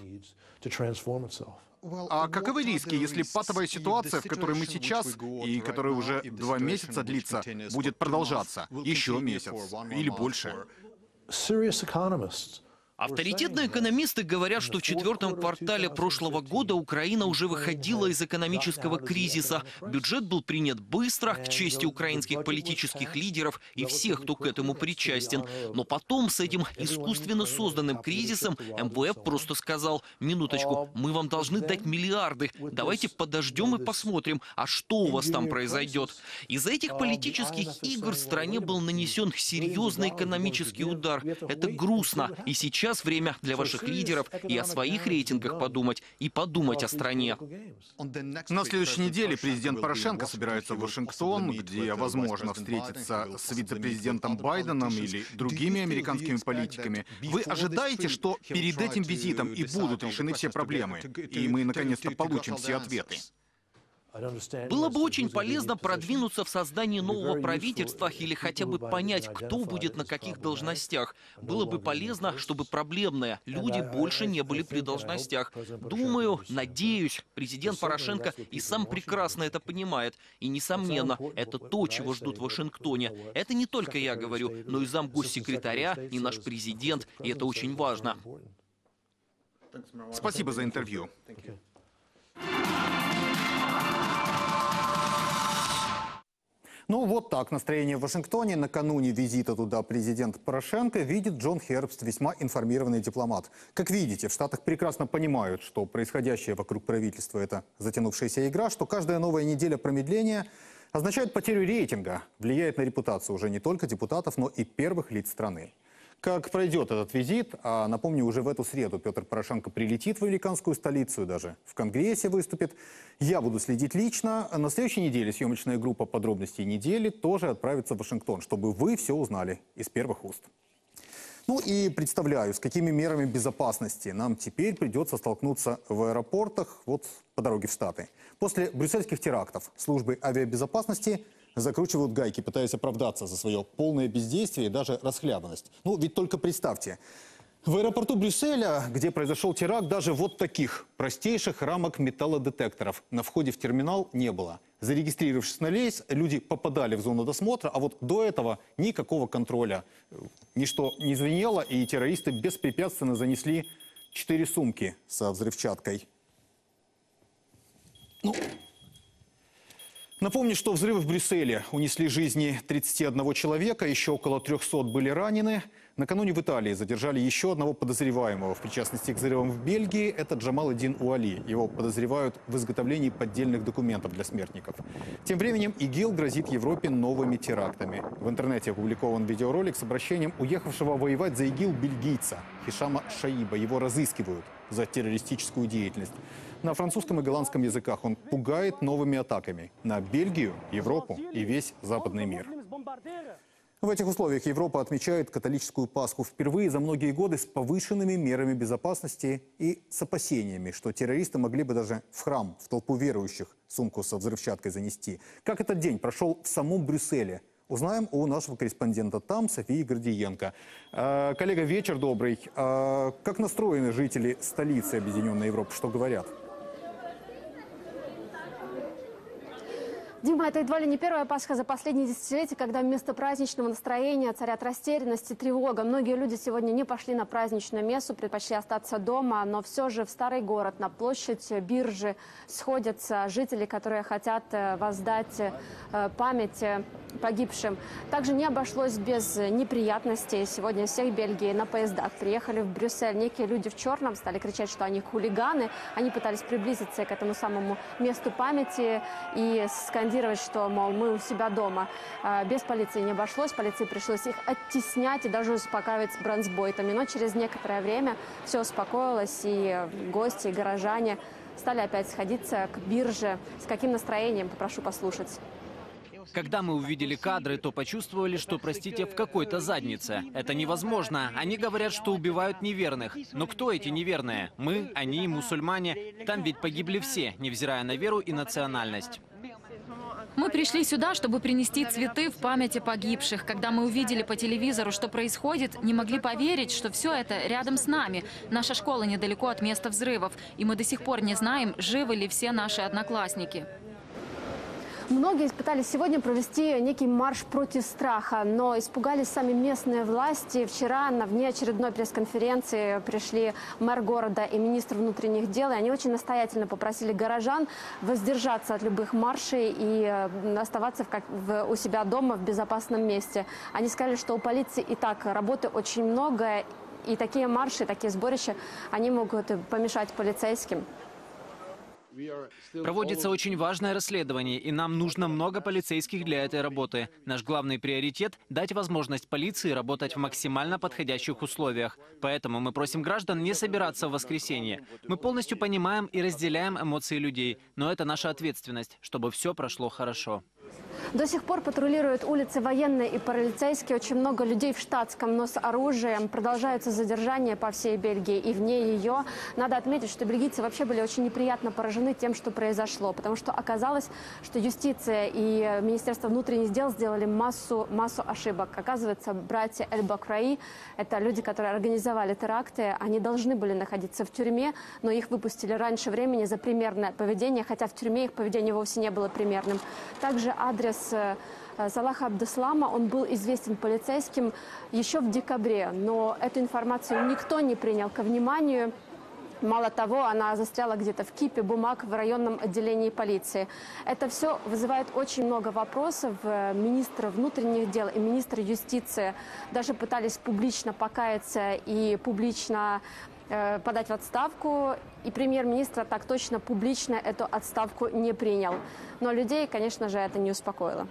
А каковы риски, если патовая ситуация, в которой мы сейчас, и которая уже два месяца длится, будет продолжаться еще месяц или больше? Авторитетные экономисты говорят, что в четвертом квартале прошлого года Украина уже выходила из экономического кризиса. Бюджет был принят быстро, к чести украинских политических лидеров и всех, кто к этому причастен. Но потом с этим искусственно созданным кризисом эм вэ эф просто сказал: минуточку, мы вам должны дать миллиарды, давайте подождем и посмотрим, а что у вас там произойдет. Из-за этих политических игр стране был нанесен серьезный экономический удар. Это грустно. И сейчас Сейчас время для ваших лидеров и о своих рейтингах подумать, и подумать о стране. На следующей неделе президент Порошенко собирается в Вашингтон, где, возможно, встретится с вице-президентом Байденом или другими американскими политиками. Вы ожидаете, что перед этим визитом и будут решены все проблемы, и мы, наконец-то, получим все ответы? Было бы очень полезно продвинуться в создании нового правительства или хотя бы понять, кто будет на каких должностях. Было бы полезно, чтобы проблемные люди больше не были при должностях. Думаю, надеюсь, президент Порошенко и сам прекрасно это понимает. И, несомненно, это то, чего ждут в Вашингтоне. Это не только я говорю, но и замгоссекретаря, и наш президент, и это очень важно. Спасибо за интервью. Ну вот так настроение в Вашингтоне. Накануне визита туда президент Порошенко видит Джон Хербст, весьма информированный дипломат. Как видите, в Штатах прекрасно понимают, что происходящее вокруг правительства – это затянувшаяся игра, что каждая новая неделя промедления означает потерю рейтинга, влияет на репутацию уже не только депутатов, но и первых лиц страны. Как пройдет этот визит, а напомню, уже в эту среду Петр Порошенко прилетит в американскую столицу, даже в Конгрессе выступит. Я буду следить лично. На следующей неделе съемочная группа «Подробностей недели» тоже отправится в Вашингтон, чтобы вы все узнали из первых уст. Ну и представляю, с какими мерами безопасности нам теперь придется столкнуться в аэропортах вот по дороге в Штаты. После брюссельских терактов службы авиабезопасности закручивают гайки, пытаясь оправдаться за свое полное бездействие и даже расхлябанность. Ну, ведь только представьте, в аэропорту Брюсселя, где произошел теракт, даже вот таких простейших рамок металлодетекторов на входе в терминал не было. Зарегистрировавшись на рейс, люди попадали в зону досмотра, а вот до этого никакого контроля. Ничто не звенело, и террористы беспрепятственно занесли четыре сумки со взрывчаткой. Ну... Напомню, что взрывы в Брюсселе унесли жизни тридцати одного человека, еще около трёхсот были ранены. Накануне в Италии задержали еще одного подозреваемого в причастности к взрывам в Бельгии. Это Джамал ад-Дин Уали. Его подозревают в изготовлении поддельных документов для смертников. Тем временем ИГИЛ грозит Европе новыми терактами. В интернете опубликован видеоролик с обращением уехавшего воевать за ИГИЛ бельгийца Хишама Шаиба. Его разыскивают за террористическую деятельность. На французском и голландском языках он пугает новыми атаками на Бельгию, Европу и весь западный мир. В этих условиях Европа отмечает католическую Пасху впервые за многие годы с повышенными мерами безопасности и с опасениями, что террористы могли бы даже в храм, в толпу верующих сумку со взрывчаткой занести. Как этот день прошел в самом Брюсселе? Узнаем у нашего корреспондента там, Софии Гордиенко. Э, коллега, вечер добрый. Э, как настроены жители столицы Объединенной Европы? Что говорят? Дима, это едва ли не первая Пасха за последние десятилетия, когда вместо праздничного настроения царят растерянность и тревога. Многие люди сегодня не пошли на праздничную мессу, предпочли остаться дома, но все же в старый город, на площадь биржи сходятся жители, которые хотят воздать память погибшим. Также не обошлось без неприятностей. Сегодня из всех Бельгии на поездах приехали в Брюссель некие люди в черном, стали кричать, что они хулиганы. Они пытались приблизиться к этому самому месту памяти и скандировать, что, мол, мы у себя дома. Без полиции не обошлось, полиции пришлось их оттеснять и даже успокаивать бронзбойтами. Но через некоторое время все успокоилось, и гости, и горожане стали опять сходиться к бирже. С каким настроением, попрошу послушать. Когда мы увидели кадры, то почувствовали, что, простите, в какой-то заднице. Это невозможно. Они говорят, что убивают неверных. Но кто эти неверные? Мы, они, мусульмане. Там ведь погибли все, невзирая на веру и национальность. Мы пришли сюда, чтобы принести цветы в память о погибших. Когда мы увидели по телевизору, что происходит, не могли поверить, что все это рядом с нами. Наша школа недалеко от места взрывов. И мы до сих пор не знаем, живы ли все наши одноклассники. Многие пытались сегодня провести некий марш против страха, но испугались сами местные власти. Вчера на внеочередной пресс-конференции пришли мэр города и министр внутренних дел, и они очень настоятельно попросили горожан воздержаться от любых маршей и оставаться в, как, в, у себя дома в безопасном месте. Они сказали, что у полиции и так работы очень много, и такие марши, такие сборища, они могут помешать полицейским. Проводится очень важное расследование, и нам нужно много полицейских для этой работы. Наш главный приоритет – дать возможность полиции работать в максимально подходящих условиях. Поэтому мы просим граждан не собираться в воскресенье. Мы полностью понимаем и разделяем эмоции людей, но это наша ответственность, чтобы все прошло хорошо. До сих пор патрулируют улицы военные и полицейские. Очень много людей в штатском, но с оружием. Продолжаются задержания по всей Бельгии и вне ее. Надо отметить, что бельгийцы вообще были очень неприятно поражены тем, что произошло. Потому что оказалось, что юстиция и Министерство внутренних дел сделали массу, массу ошибок. Оказывается, братья Эль-Бакраи, это люди, которые организовали теракты, они должны были находиться в тюрьме, но их выпустили раньше времени за примерное поведение, хотя в тюрьме их поведение вовсе не было примерным. Также адрес Салаха Абдеслама, он был известен полицейским еще в декабре, но эту информацию никто не принял ко вниманию. Мало того, она застряла где-то в кипе бумаг в районном отделении полиции. Это все вызывает очень много вопросов. Министр внутренних дел и министр юстиции даже пытались публично покаяться и публично э, подать в отставку. И премьер-министр так точно публично эту отставку не принял. Но людей, конечно же, это не успокоило.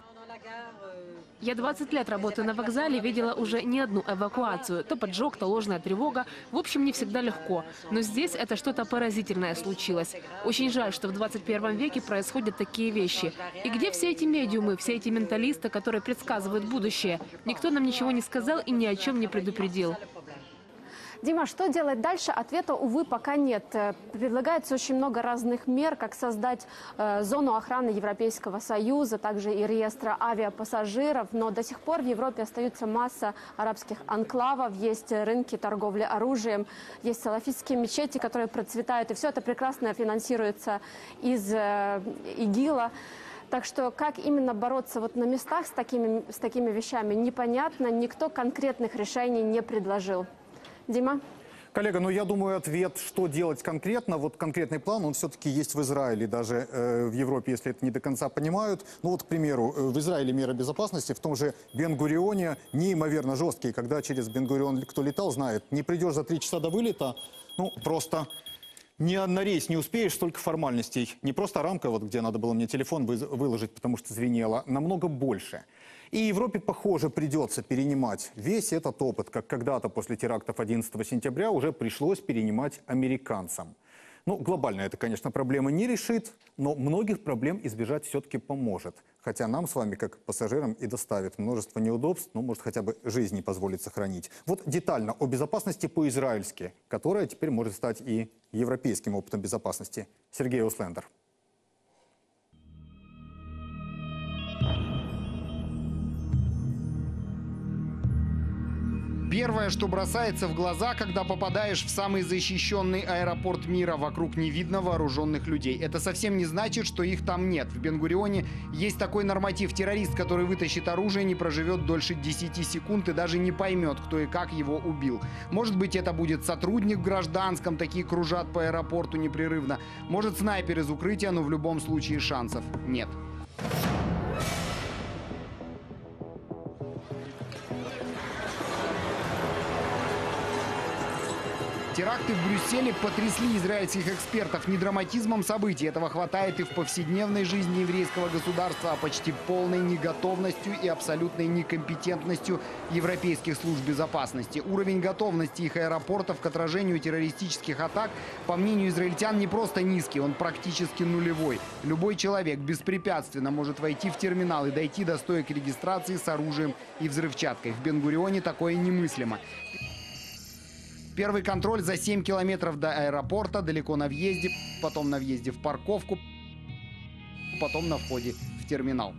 Я двадцать лет работаю на вокзале, видела уже не одну эвакуацию. То поджог, то ложная тревога. В общем, не всегда легко. Но здесь это что-то поразительное случилось. Очень жаль, что в двадцать первом веке происходят такие вещи. И где все эти медиумы, все эти менталисты, которые предсказывают будущее? Никто нам ничего не сказал и ни о чем не предупредил. Дима, что делать дальше? Ответа, увы, пока нет. Предлагается очень много разных мер, как создать э, зону охраны Европейского Союза, также и реестра авиапассажиров. Но до сих пор в Европе остается масса арабских анклавов, есть рынки торговли оружием, есть салафистские мечети, которые процветают. И все это прекрасно финансируется из э, ИГИЛа. Так что как именно бороться вот на местах с такими, с такими вещами, непонятно. Никто конкретных решений не предложил. Дима? Коллега, ну я думаю, ответ, что делать конкретно, вот конкретный план, он все-таки есть в Израиле, даже э, в Европе, если это не до конца понимают. Ну вот, к примеру, в Израиле меры безопасности в том же Бен-Гурионе неимоверно жесткие. Когда через Бен-Гурион кто летал, знает, не придешь за три часа до вылета, ну просто ни на рейс не успеешь, столько формальностей. Не просто рамка, вот где надо было мне телефон выложить, потому что звенело, намного больше. И Европе, похоже, придется перенимать весь этот опыт, как когда-то после терактов одиннадцатого сентября уже пришлось перенимать американцам. Ну, глобально это, конечно, проблемы не решит, но многих проблем избежать все-таки поможет. Хотя нам с вами, как пассажирам, и доставит множество неудобств, ну, может, хотя бы жизни позволит сохранить. Вот детально о безопасности по-израильски, которая теперь может стать и европейским опытом безопасности. Сергей Услендер. Первое, что бросается в глаза, когда попадаешь в самый защищенный аэропорт мира, вокруг не видно вооруженных людей. Это совсем не значит, что их там нет. В Бен-Гурионе есть такой норматив. Террорист, который вытащит оружие, не проживет дольше десяти секунд и даже не поймет, кто и как его убил. Может быть, это будет сотрудник в гражданском, такие кружат по аэропорту непрерывно. Может, снайпер из укрытия, но в любом случае шансов нет. Теракты в Брюсселе потрясли израильских экспертов не драматизмом событий. Этого хватает и в повседневной жизни еврейского государства, а почти полной неготовностью и абсолютной некомпетентностью европейских служб безопасности. Уровень готовности их аэропортов к отражению террористических атак, по мнению израильтян, не просто низкий, он практически нулевой. Любой человек беспрепятственно может войти в терминал и дойти до стоек регистрации с оружием и взрывчаткой. В Бен-Гурионе такое немыслимо. Первый контроль за семь километров до аэропорта, далеко на въезде, потом на въезде в парковку, потом на входе в терминал.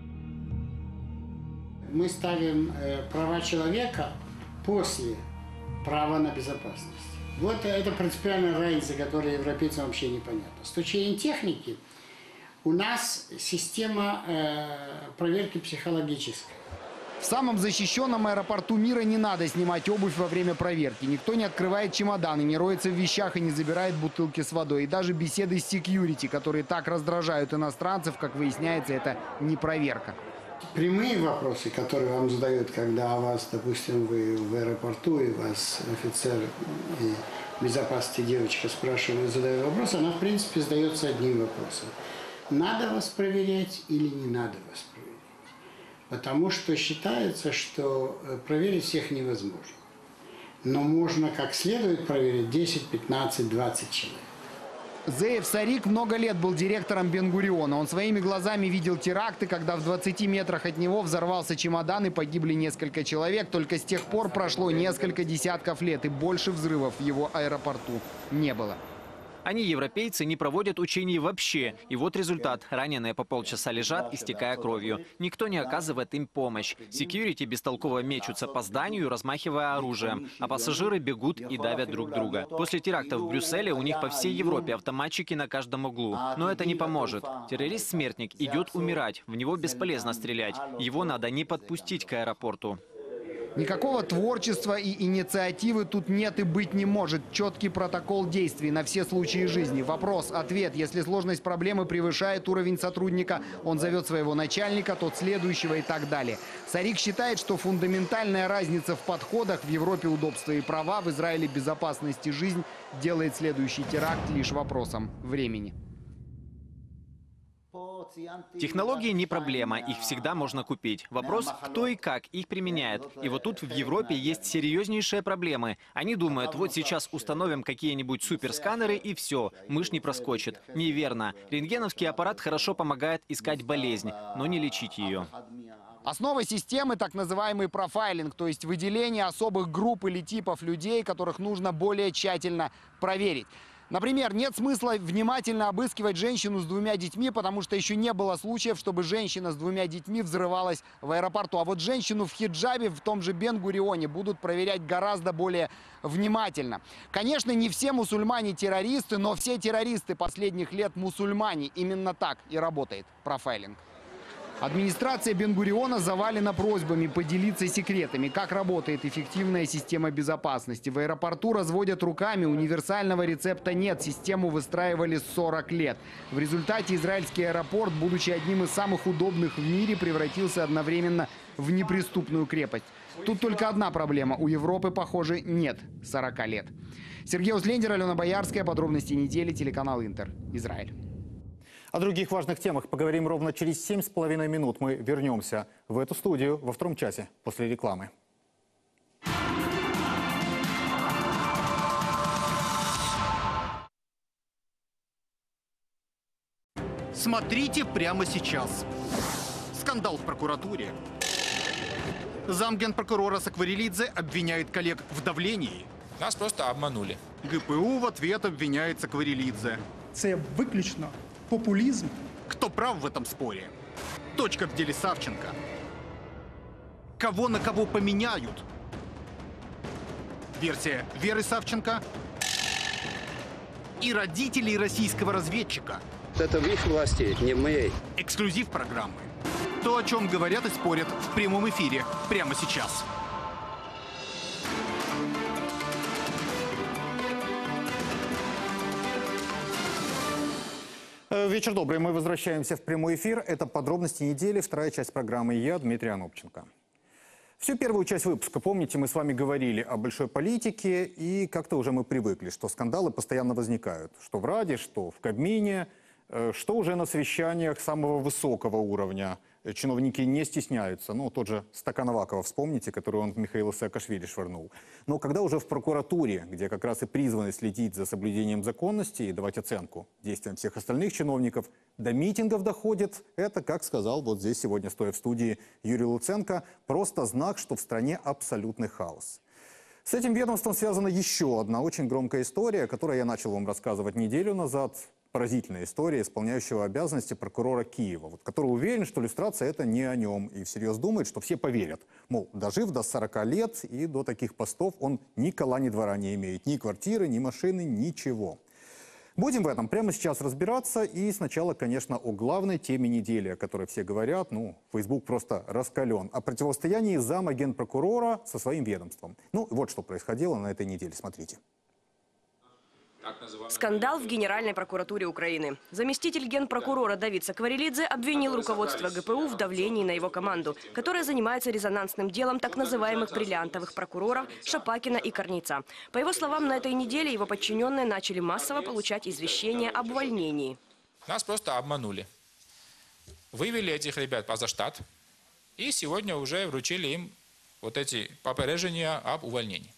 Мы ставим э, права человека после права на безопасность. Вот это принципиальная разница, которая европейцам вообще непонятна. С точки зрения техники у нас система э, проверки психологической. В самом защищенном аэропорту мира не надо снимать обувь во время проверки. Никто не открывает чемоданы, не роется в вещах и не забирает бутылки с водой. И даже беседы с секьюрити, которые так раздражают иностранцев, как выясняется, это не проверка. Прямые вопросы, которые вам задают, когда о вас, допустим, вы в аэропорту, и вас офицер и безопасности девочка спрашивает, задает вопрос, она, в принципе, задается одним вопросом. Надо вас проверять или не надо вас проверять? Потому что считается, что проверить всех невозможно. Но можно как следует проверить десять, пятнадцать, двадцать человек. Зеев Сарик много лет был директором Бен-Гуриона. Он своими глазами видел теракты, когда в двадцати метрах от него взорвался чемодан и погибли несколько человек. Только с тех пор прошло несколько десятков лет, и больше взрывов в его аэропорту не было. Они, европейцы, не проводят учений вообще. И вот результат. Раненые по полчаса лежат, истекая кровью. Никто не оказывает им помощь. Секьюрити бестолково мечутся по зданию, размахивая оружием. А пассажиры бегут и давят друг друга. После терактов в Брюсселе у них по всей Европе автоматчики на каждом углу. Но это не поможет. Террорист-смертник идет умирать. В него бесполезно стрелять. Его надо не подпустить к аэропорту. Никакого творчества и инициативы тут нет и быть не может. Четкий протокол действий на все случаи жизни. Вопрос, ответ. Если сложность проблемы превышает уровень сотрудника, он зовет своего начальника, тот следующего и так далее. Сарик считает, что фундаментальная разница в подходах, в Европе удобства и права, в Израиле безопасность и жизнь делает следующий теракт лишь вопросом времени. Технологии не проблема, их всегда можно купить. Вопрос, кто и как их применяет. И вот тут в Европе есть серьезнейшие проблемы. Они думают, вот сейчас установим какие-нибудь суперсканеры и все, мышь не проскочит. Неверно. Рентгеновский аппарат хорошо помогает искать болезнь, но не лечить ее. Основа системы – так называемый профайлинг, то есть выделение особых групп или типов людей, которых нужно более тщательно проверить. Например, нет смысла внимательно обыскивать женщину с двумя детьми, потому что еще не было случаев, чтобы женщина с двумя детьми взрывалась в аэропорту. А вот женщину в хиджабе в том же Бен-Гурионе будут проверять гораздо более внимательно. Конечно, не все мусульмане террористы, но все террористы последних лет мусульмане. Именно так и работает профайлинг. Администрация Бен-Гуриона завалена просьбами поделиться секретами, как работает эффективная система безопасности. В аэропорту разводят руками, универсального рецепта нет, систему выстраивали сорок лет. В результате израильский аэропорт, будучи одним из самых удобных в мире, превратился одновременно в неприступную крепость. Тут только одна проблема, у Европы, похоже, нет сорока лет. Сергей Узлендер, Алена Боярская, подробности недели, телеканал Интер, Израиль. О других важных темах поговорим ровно через семь с половиной минут. Мы вернемся в эту студию во втором часе после рекламы. Смотрите прямо сейчас. Скандал в прокуратуре. Замгенпрокурора Сакварелидзе обвиняет коллег в давлении. Нас просто обманули. ГПУ в ответ обвиняет Сакварелидзе. Це виключно популизм. Кто прав в этом споре? Точка в деле Савченко. Кого на кого поменяют? Версия Веры Савченко и родителей российского разведчика. Это в их власти, не в моей. Эксклюзив программы. То, о чем говорят и спорят в прямом эфире прямо сейчас. Вечер добрый. Мы возвращаемся в прямой эфир. Это подробности недели, вторая часть программы. Я Дмитрий Анопченко. Всю первую часть выпуска, помните, мы с вами говорили о большой политике, и как-то уже мы привыкли, что скандалы постоянно возникают. Что в Раде, что в Кабмине, что уже на совещаниях самого высокого уровня. Чиновники не стесняются. Ну, тот же стакан Авакова, вспомните, который он в Михаила Саакашвили швырнул. Но когда уже в прокуратуре, где как раз и призваны следить за соблюдением законности и давать оценку действиям всех остальных чиновников, до митингов доходит, это, как сказал вот здесь сегодня, стоя в студии Юрий Луценко, просто знак, что в стране абсолютный хаос. С этим ведомством связана еще одна очень громкая история, которую я начал вам рассказывать неделю назад. Поразительная история исполняющего обязанности прокурора Киева, вот, который уверен, что люстрация это не о нем, и всерьез думает, что все поверят. Мол, дожив до сорока лет и до таких постов он ни кола, ни двора не имеет, ни квартиры, ни машины, ничего. Будем в этом прямо сейчас разбираться. И сначала, конечно, о главной теме недели, о которой все говорят. Ну, Facebook просто раскален. О противостоянии зама генпрокурора со своим ведомством. Ну, вот что происходило на этой неделе. Смотрите. Скандал в Генеральной прокуратуре Украины. Заместитель генпрокурора Давид Сакварелидзе обвинил руководство ГПУ в давлении на его команду, которая занимается резонансным делом так называемых бриллиантовых прокуроров Шапакина и Корнейца. По его словам, на этой неделе его подчиненные начали массово получать извещения об увольнении. Нас просто обманули. Вывели этих ребят поза штат и сегодня уже вручили им вот эти попереджения об увольнении.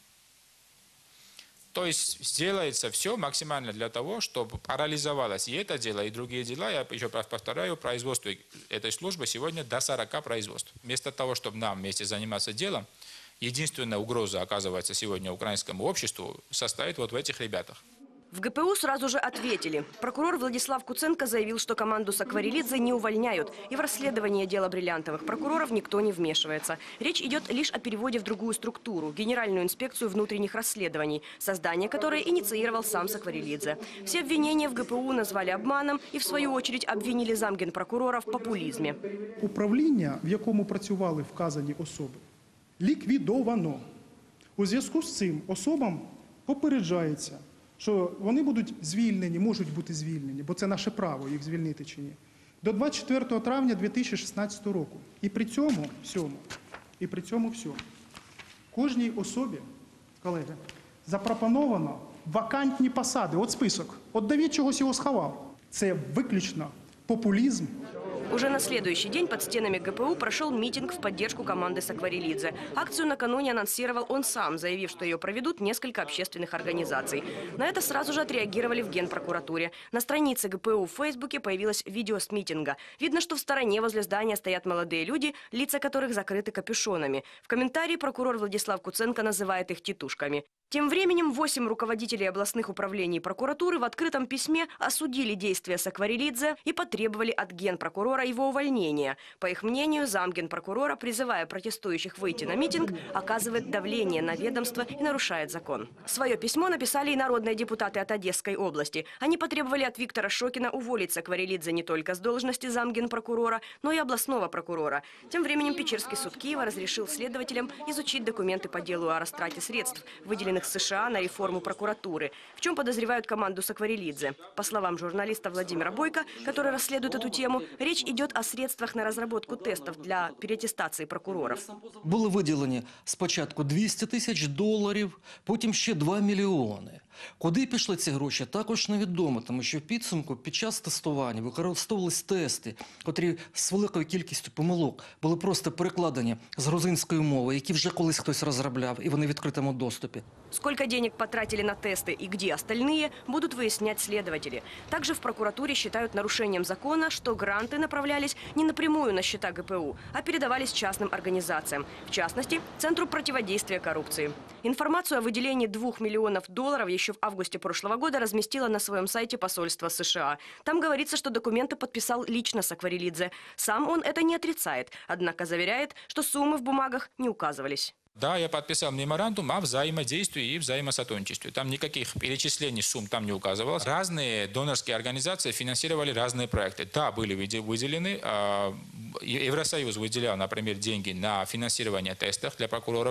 То есть сделается все максимально для того, чтобы парализовалось и это дело, и другие дела. Я еще раз повторяю, производство этой службы сегодня до сорока производств. Вместо того, чтобы нам вместе заниматься делом, единственная угроза, оказывается, сегодня украинскому обществу состоит вот в этих ребятах. В ГПУ сразу же ответили. Прокурор Владислав Куценко заявил, что команду Сакварелидзе не увольняют. И в расследование дела бриллиантовых прокуроров никто не вмешивается. Речь идет лишь о переводе в другую структуру – Генеральную инспекцию внутренних расследований, создание которой инициировал сам Сакварелидзе. Все обвинения в ГПУ назвали обманом и, в свою очередь, обвинили замгенпрокурора в популизме. Управління, в якому працювали вказані особи, ліквідовано. У зв'язку з цим особам попереджається, що вони будуть звільнені, можуть бути звільнені, бо це наше право їх звільнити чи ні, до двадцять четвертого травня дві тисячі шістнадцятого року. І при цьому всьому, і при цьому всьому, кожній особі, колеги, запропоновано вакантні посади. От список. От Давид чогось його сховав. Це виключно популізм. Уже на следующий день под стенами ГПУ прошел митинг в поддержку команды Сакварелидзе. Акцию накануне анонсировал он сам, заявив, что ее проведут несколько общественных организаций. На это сразу же отреагировали в Генпрокуратуре. На странице ГПУ в Фейсбуке появилось видео с митинга. Видно, что в стороне возле здания стоят молодые люди, лица которых закрыты капюшонами. В комментарии прокурор Владислав Куценко называет их титушками. Тем временем восемь руководителей областных управлений прокуратуры в открытом письме осудили действия Сакварелидзе и потребовали от генпрокурора его увольнения. По их мнению, замгенпрокурора, призывая протестующих выйти на митинг, оказывает давление на ведомство и нарушает закон. Свое письмо написали и народные депутаты от Одесской области. Они потребовали от Виктора Шокина уволить Сакварелидзе не только с должности замгенпрокурора, но и областного прокурора. Тем временем Печерский суд Киева разрешил следователям изучить документы по делу о растрате средств, выделенных США на реформу прокуратуры, в чем подозревают команду Сакварелидзе. По словам журналиста Владимира Бойко, который расследует эту тему, речь идет о средствах на разработку тестов для переаттестации прокуроров. Були виділені спочатку двісті тисяч доларів, потім ще два мільйони. Куди пішли ці гроші, також невідомо, тому що в підсумку під час тестування використовувались тести, котрі з великою кількістю помилок були просто перекладені з грузинської мови, які вже колись хтось розробляв, і вони в відкритому доступі. Сколько денег потратили на тесты и где остальные, будут выяснять следователи. Также в прокуратуре считают нарушением закона, что гранты направлялись не напрямую на счета ГПУ, а передавались частным организациям, в частности, Центру противодействия коррупции. Информацию о выделении двух миллионов долларов еще в августе прошлого года разместила на своем сайте посольство США. Там говорится, что документы подписал лично Сакварелидзе. Сам он это не отрицает, однако заверяет, что суммы в бумагах не указывались. Да, я подписал меморандум о взаимодействии и взаимосотрудничестве. Там никаких перечислений сумм там не указывалось. Разные донорские организации финансировали разные проекты. Да, были выделены. Евросоюз выделял, например, деньги на финансирование тестов для прокуроров.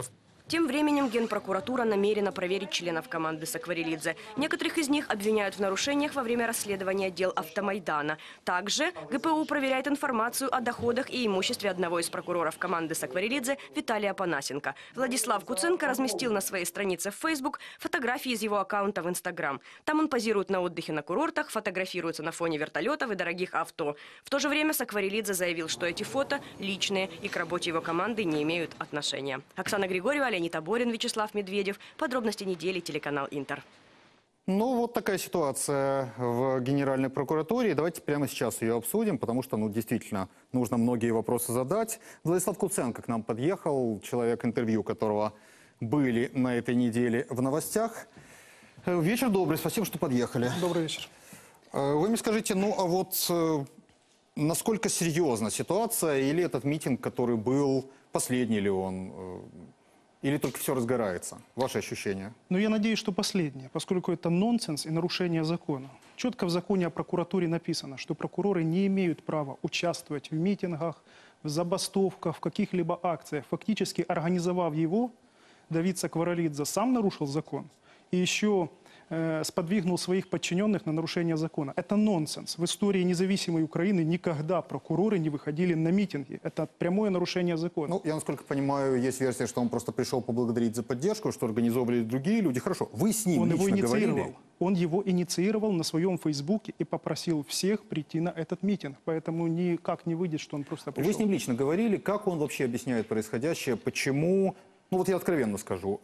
Тем временем Генпрокуратура намерена проверить членов команды Сакварелидзе. Некоторых из них обвиняют в нарушениях во время расследования дел Автомайдана. Также ГПУ проверяет информацию о доходах и имуществе одного из прокуроров команды Сакварелидзе Виталия Панасенко. Владислав Куценко разместил на своей странице в Facebook фотографии из его аккаунта в Instagram. Там он позирует на отдыхе на курортах, фотографируется на фоне вертолетов и дорогих авто. В то же время Сакварелидзе заявил, что эти фото личные и к работе его команды не имеют отношения. Оксана Григорьева, Леонид Аборин, Вячеслав Медведев. Подробности недели, телеканал Интер. Ну, вот такая ситуация в Генеральной прокуратуре. Давайте прямо сейчас ее обсудим, потому что, ну, действительно, нужно многие вопросы задать. Владислав Куценко к нам подъехал, человек, интервью которого были на этой неделе в новостях. Вечер добрый, спасибо, что подъехали. Добрый вечер. Вы мне скажите, ну, а вот насколько серьезна ситуация, или этот митинг, который был, последний ли он, или только все разгорается? Ваши ощущения? Ну, я надеюсь, что последнее, поскольку это нонсенс и нарушение закона. Четко в законе о прокуратуре написано, что прокуроры не имеют права участвовать в митингах, в забастовках, в каких-либо акциях. Фактически, организовав его, Давид Сакварелидзе сам нарушил закон и еще э, сподвигнул своих подчиненных на нарушение закона. Это нонсенс. В истории независимой Украины никогда прокуроры не выходили на митинги. Это прямое нарушение закона. Ну, я, насколько понимаю, есть версия, что он просто пришел поблагодарить за поддержку, что организовывали другие люди. Хорошо, вы с ним он лично его инициировал. говорили? Он его инициировал на своем фейсбуке и попросил всех прийти на этот митинг. Поэтому никак не выйдет, что он просто пришел. Вы с ним лично говорили, как он вообще объясняет происходящее, почему... Ну вот я откровенно скажу.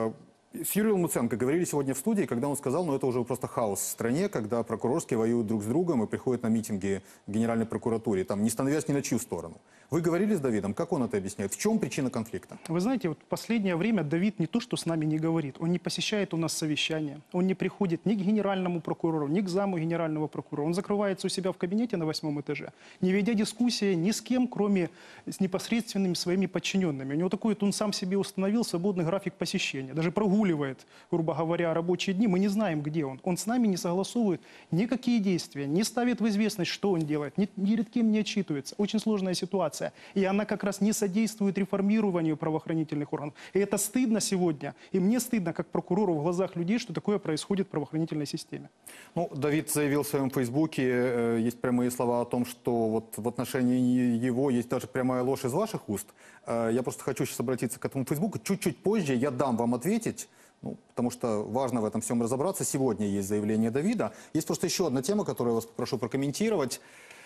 С Юрием Луценко говорили сегодня в студии, когда он сказал, ну это уже просто хаос в стране, когда прокурорские воюют друг с другом и приходят на митинги в Генеральной прокуратуре, там, не становясь ни на чью сторону. Вы говорили с Давидом, как он это объясняет? В чем причина конфликта? Вы знаете, вот в последнее время Давид не то, что с нами не говорит, он не посещает у нас совещания, он не приходит ни к генеральному прокурору, ни к заму генерального прокурора. Он закрывается у себя в кабинете на восьмом этаже, не ведя дискуссии ни с кем, кроме с непосредственными своими подчиненными. У него такой, он сам себе установил свободный график посещения, даже прогуливает, грубо говоря, рабочие дни, мы не знаем, где он. Он с нами не согласовывает никакие действия, не ставит в известность, что он делает, ни, ни перед кем не отчитывается. Очень сложная ситуация. И она как раз не содействует реформированию правоохранительных органов. И это стыдно сегодня. И мне стыдно, как прокурору, в глазах людей, что такое происходит в правоохранительной системе. Ну, Давид заявил в своем фейсбуке, э, есть прямые слова о том, что вот в отношении его есть даже прямая ложь из ваших уст. Э, я просто хочу сейчас обратиться к этому фейсбуку. Чуть-чуть позже я дам вам ответить. Ну, потому что важно в этом всем разобраться. Сегодня есть заявление Давида. Есть просто еще одна тема, которую я вас попрошу прокомментировать.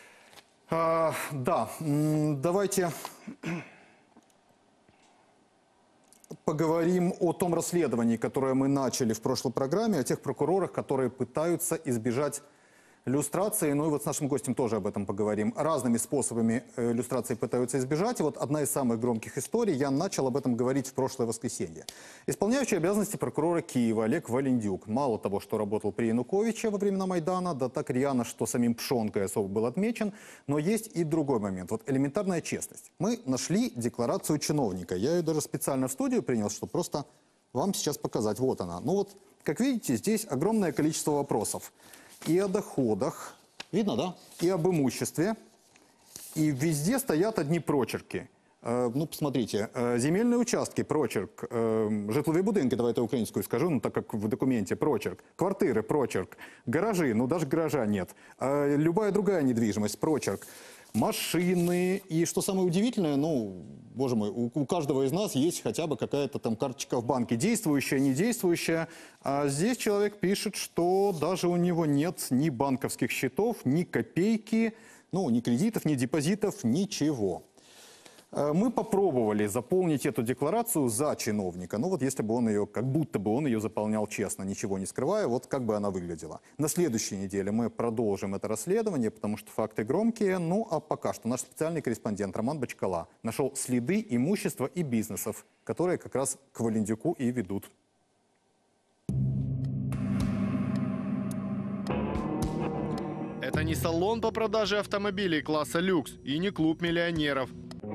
А, да, давайте поговорим о том расследовании, которое мы начали в прошлой программе, о тех прокурорах, которые пытаются избежать люстрации. Ну и вот с нашим гостем тоже об этом поговорим. Разными способами э, люстрации пытаются избежать. И вот одна из самых громких историй, я начал об этом говорить в прошлое воскресенье. Исполняющий обязанности прокурора Киева Олег Валендюк, мало того, что работал при Януковиче во времена Майдана, да так рьяно, что самим Пшонкой особо был отмечен, но есть и другой момент. Вот элементарная честность. Мы нашли декларацию чиновника. Я ее даже специально в студию принес, чтобы просто вам сейчас показать. Вот она. Ну вот, как видите, здесь огромное количество вопросов. И о доходах, видно, да? И об имуществе. И везде стоят одни прочерки. Э, ну, посмотрите, э, земельные участки, прочерк, э, житлові будинки, давайте українською скажу, ну, так как в документе, прочерк, квартиры, прочерк, гаражи, ну, даже гаража нет, э, любая другая недвижимость, прочерк, машины. И что самое удивительное, ну, боже мой, у, у каждого из нас есть хотя бы какая-то там карточка в банке, действующая, не действующая. А здесь человек пишет, что даже у него нет ни банковских счетов, ни копейки, ну, ни кредитов, ни депозитов, ничего. Мы попробовали заполнить эту декларацию за чиновника. Ну вот если бы он ее, как будто бы он ее заполнял честно, ничего не скрывая, вот как бы она выглядела. На следующей неделе мы продолжим это расследование, потому что факты громкие. Ну а пока что наш специальный корреспондент Роман Бочкала нашел следы имущества и бизнесов, которые как раз к Валендюку и ведут. Это не салон по продаже автомобилей класса люкс и не клуб миллионеров.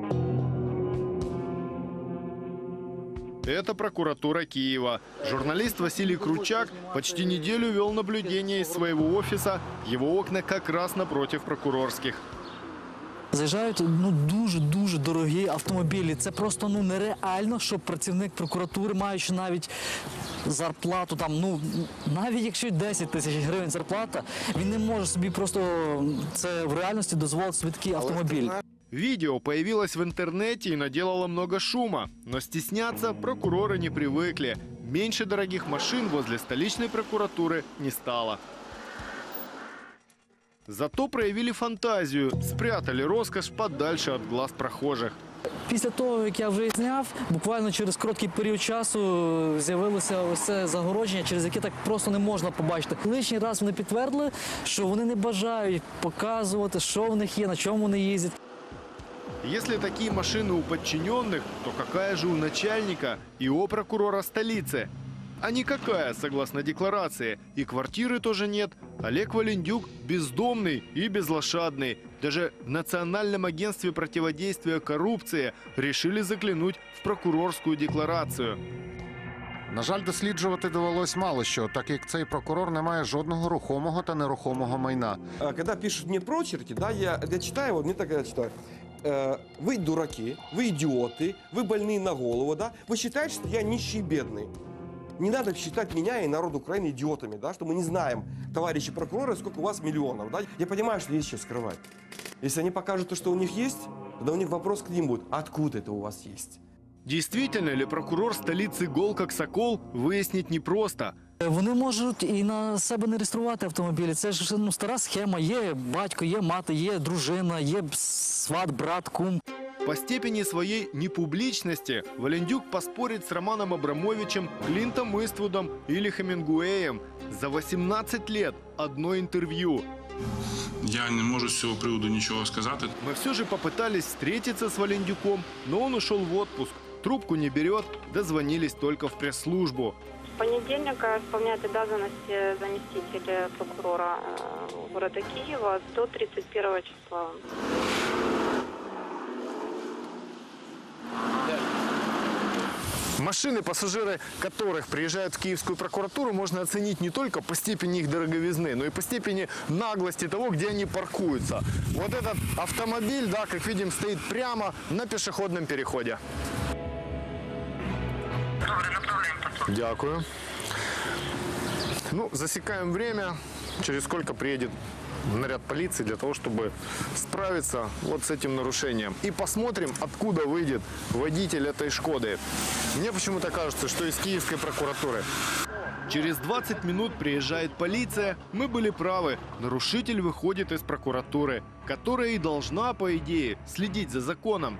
Это прокуратура Киева. Журналист Василий Кручак почти неделю вел наблюдение из своего офиса. Его окна как раз напротив прокурорских. Заїжджають ну, дуже-дуже дорогі автомобілі. Це просто ну, нереально, щоб працівник прокуратури, маючи навіть зарплату, там, ну, навіть якщо десять тисяч гривень зарплата, він не може собі просто це в реальності дозволити собі такий автомобіль. Видео появилось в интернете и наделало много шума. Но стесняться прокуроры не привыкли. Меньше дорогих машин возле столичной прокуратуры не стало. Зато проявили фантазию, спрятали роскошь подальше от глаз прохожих. Після того, як я вже зняв, буквально через короткий період часу з'явилося ось це загородження, через яке так просто не можна побачити. Лишній раз вони підтвердили, що вони не бажають показувати, що в них є, на чому вони їздять. Если такие машины у подчиненных, то какая же у начальника и у прокурора столицы? А никакая, согласно декларации. И квартиры тоже нет. Олег Волиндюк бездомный и безлошадный. Даже в Национальном агентстве противодействия коррупции решили заглянуть в прокурорскую декларацию. На жаль, досліджувати довелось мало що, так як цей прокурор не має жодного рухомого та нерухомого майна. Когда пишут мне прочерки, да, я, я читаю, вот мне так я читаю. Вы дураки, вы идиоты, вы больные на голову, да? Вы считаете, что я нищий и бедный. Не надо считать меня и народ Украины идиотами, да? Что мы не знаем, товарищи прокуроры, сколько у вас миллионов, да? Я понимаю, что есть что скрывать. Если они покажут то, что у них есть, тогда у них вопрос к ним будет, откуда это у вас есть? Действительно ли прокурор столицы гол как сокол, выяснить непросто. Вони можуть і на себе не реєструвати автомобілі. Це ж ну, стара схема. Є батько, є мати, є дружина, є сват, брат, кум. По степени своей непубличности Волиндюк поспорит с Романом Абрамовичем, Клинтом Иствудом или Хемингуэем. За восемнадцать лет одно интервью. Я не можу з цього приводу нічого сказати. Мы все же попытались встретиться с Волиндюком, но он ушел в отпуск. Трубку не берет, дозвонились только в пресс-службу. С понедельника исполняет обязанности заместителя прокурора города Киева до тридцать первого числа. Машины, пассажиры которых приезжают в Киевскую прокуратуру, можно оценить не только по степени их дороговизны, но и по степени наглости того, где они паркуются. Вот этот автомобиль, да, как видим, стоит прямо на пешеходном переходе. Дякую. Ну, засекаем время, через сколько приедет наряд полиции для того, чтобы справиться вот с этим нарушением. И посмотрим, откуда выйдет водитель этой «Шкоды». Мне почему-то кажется, что из Киевской прокуратуры. Через двадцать минут приезжает полиция. Мы были правы. Нарушитель выходит из прокуратуры, которая и должна, по идее, следить за законом.